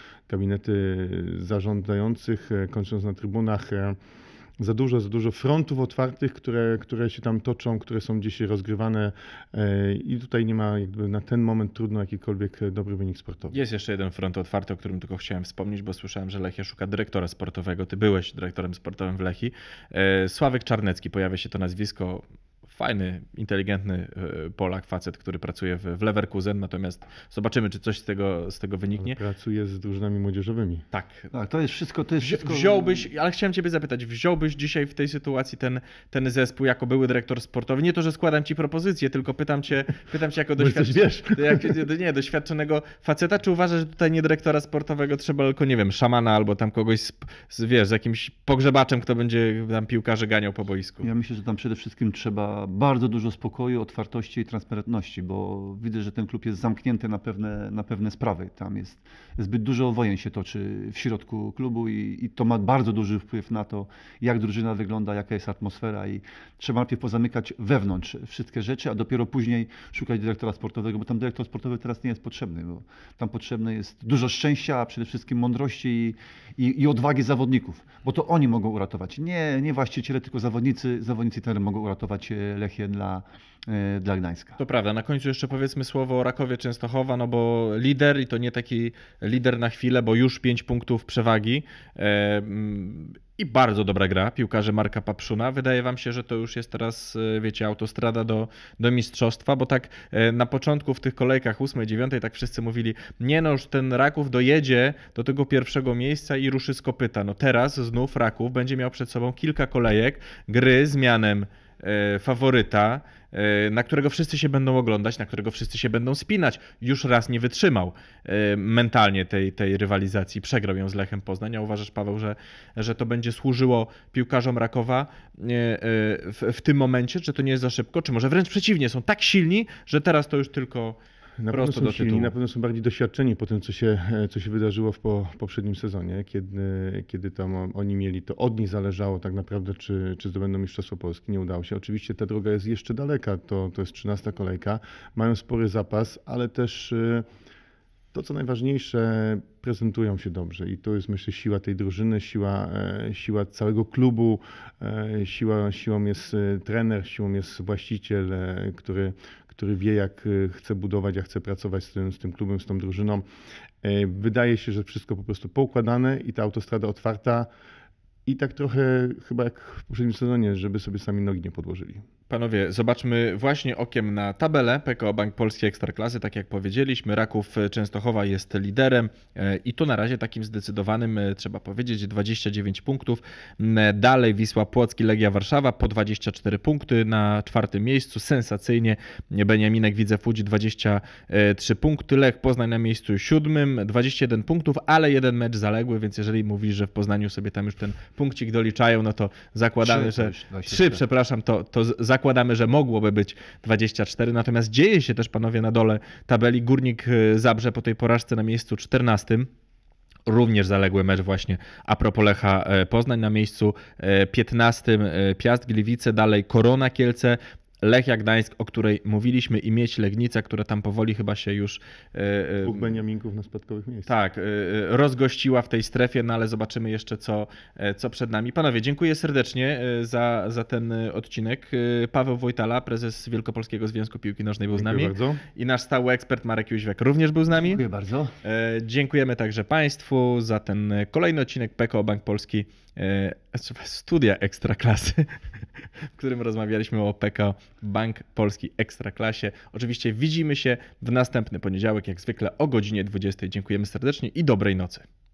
[SPEAKER 2] gabinety zarządzających, e, kończąc na trybunach. e, Za dużo, za dużo frontów otwartych, które, które się tam toczą, które są gdzieś rozgrywane e, i tutaj nie ma jakby na ten moment trudno jakikolwiek dobry wynik sportowy.
[SPEAKER 1] Jest jeszcze jeden front otwarty, o którym tylko chciałem wspomnieć, bo słyszałem, że Lechia szuka dyrektora sportowego. Ty byłeś dyrektorem sportowym w Lechii. E, Sławek Czarnecki, pojawia się to nazwisko. Fajny, inteligentny e, Polak, facet, który pracuje w, w Leverkusen, natomiast zobaczymy, czy coś z tego, z tego wyniknie.
[SPEAKER 2] Pracuje z drużynami młodzieżowymi.
[SPEAKER 1] Tak.
[SPEAKER 3] Tak, to jest wszystko, to jest
[SPEAKER 1] Wzi-
[SPEAKER 3] wszystko...
[SPEAKER 1] Wziąłbyś, ale chciałem ciebie zapytać, wziąłbyś dzisiaj w tej sytuacji ten, ten zespół jako były dyrektor sportowy? Nie to, że składam ci propozycję, tylko pytam cię, pytam cię jako
[SPEAKER 2] Bo coś
[SPEAKER 1] doświadcz... jak, nie, doświadczonego faceta, czy uważasz, że tutaj nie dyrektora sportowego trzeba tylko, nie wiem, szamana albo tam kogoś z, z, wiesz, z jakimś pogrzebaczem, kto będzie tam piłkarzy ganiał po boisku?
[SPEAKER 3] Ja myślę, że tam przede wszystkim trzeba bardzo dużo spokoju, otwartości i transparentności, bo widzę, że ten klub jest zamknięty na pewne, na pewne sprawy. Tam jest zbyt dużo wojen się toczy w środku klubu i, i to ma bardzo duży wpływ na to, jak drużyna wygląda, jaka jest atmosfera i trzeba najpierw pozamykać wewnątrz wszystkie rzeczy, a dopiero później szukać dyrektora sportowego, bo tam dyrektor sportowy teraz nie jest potrzebny, bo tam potrzebne jest dużo szczęścia, a przede wszystkim mądrości i, i, i odwagi zawodników, bo to oni mogą uratować. Nie, nie właściciele, tylko zawodnicy, zawodnicy trener mogą uratować Lechię dla, e, dla Gdańska.
[SPEAKER 1] To prawda. Na końcu jeszcze powiedzmy słowo o Rakowie Częstochowa, no bo lider i to nie taki lider na chwilę, bo już pięć punktów przewagi e, mm, i bardzo dobra gra piłkarzy Marka Papszuna. Wydaje wam się, że to już jest teraz, e, wiecie, autostrada do, do mistrzostwa, bo tak e, na początku w tych kolejkach ósmej, dziewiątej tak wszyscy mówili, nie no już ten Raków dojedzie do tego pierwszego miejsca i ruszy z kopyta. No teraz znów Raków będzie miał przed sobą kilka kolejek gry z mianem e, faworyta. na którego wszyscy się będą oglądać, na którego wszyscy się będą spinać. Już raz nie wytrzymał mentalnie tej, tej rywalizacji, przegrał ją z Lechem Poznań. A uważasz, Paweł, że, że to będzie służyło piłkarzom Rakowa w, w tym momencie, że to nie jest za szybko, czy może wręcz przeciwnie, są tak silni, że teraz to już tylko
[SPEAKER 2] Na pewno
[SPEAKER 1] prosto
[SPEAKER 2] są
[SPEAKER 1] do
[SPEAKER 2] silni,
[SPEAKER 1] tytułu.
[SPEAKER 2] na pewno są bardziej doświadczeni po tym, co się, co się wydarzyło w po, poprzednim sezonie, kiedy, kiedy tam oni mieli, to od nich zależało tak naprawdę, czy, czy zdobędą Mistrzostwo Polski. Nie udało się. Oczywiście ta droga jest jeszcze daleka, to, to jest trzynasta kolejka, mają spory zapas, ale też to, co najważniejsze, prezentują się dobrze i to jest, myślę, siła tej drużyny, siła, siła całego klubu, siła, siłą jest trener, siłą jest właściciel, który, który wie, jak chce budować, jak chce pracować z tym, z tym klubem, z tą drużyną. Wydaje się, że wszystko po prostu poukładane i ta autostrada otwarta i tak trochę chyba jak w poprzednim sezonie, żeby sobie sami nogi nie podłożyli.
[SPEAKER 1] Panowie, zobaczmy właśnie okiem na tabelę P K O Bank Polski Ekstraklasy. Tak jak powiedzieliśmy, Raków Częstochowa jest liderem i to na razie takim zdecydowanym, trzeba powiedzieć, dwadzieścia dziewięć punktów. Dalej Wisła Płock i Legia Warszawa po dwadzieścia cztery punkty na czwartym miejscu. Sensacyjnie Beniaminek Widzew Łódź dwadzieścia trzy punkty. Lech Poznań na miejscu siódmym, dwadzieścia jeden punktów, ale jeden mecz zaległy, więc jeżeli mówisz, że w Poznaniu sobie tam już ten punkcik doliczają, no to zakładamy,
[SPEAKER 3] Trzy,
[SPEAKER 1] że...
[SPEAKER 3] dwadzieścia
[SPEAKER 1] Trzy,
[SPEAKER 3] cztery.
[SPEAKER 1] przepraszam, to, to zakładamy, że mogłoby być dwadzieścia cztery, natomiast dzieje się też, panowie, na dole tabeli. Górnik Zabrze po tej porażce na miejscu czternastym. Również zaległy mecz właśnie a propos Lecha Poznań na miejscu piętnastym. Piast Gliwice, dalej Korona Kielce, Lechia Gdańsk, o której mówiliśmy, i Miedź Legnica, która tam powoli chyba się już...
[SPEAKER 2] Dwóch Beniaminków na spadkowych miejscach.
[SPEAKER 1] Tak, rozgościła w tej strefie, no ale zobaczymy jeszcze, co, co przed nami. Panowie, dziękuję serdecznie za, za ten odcinek. Paweł Wojtala, prezes Wielkopolskiego Związku Piłki Nożnej, był z nami.
[SPEAKER 2] Dziękuję bardzo.
[SPEAKER 1] I nasz stały ekspert Marek Jóźwiak również był z nami.
[SPEAKER 3] Dziękuję bardzo.
[SPEAKER 1] Dziękujemy także Państwu za ten kolejny odcinek P K O Bank Polski Studia Ekstraklasy, w którym rozmawialiśmy o P K O Bank Polski Ekstraklasie. Oczywiście widzimy się w następny poniedziałek, jak zwykle o godzinie dwudziestej. Dziękujemy serdecznie i dobrej nocy.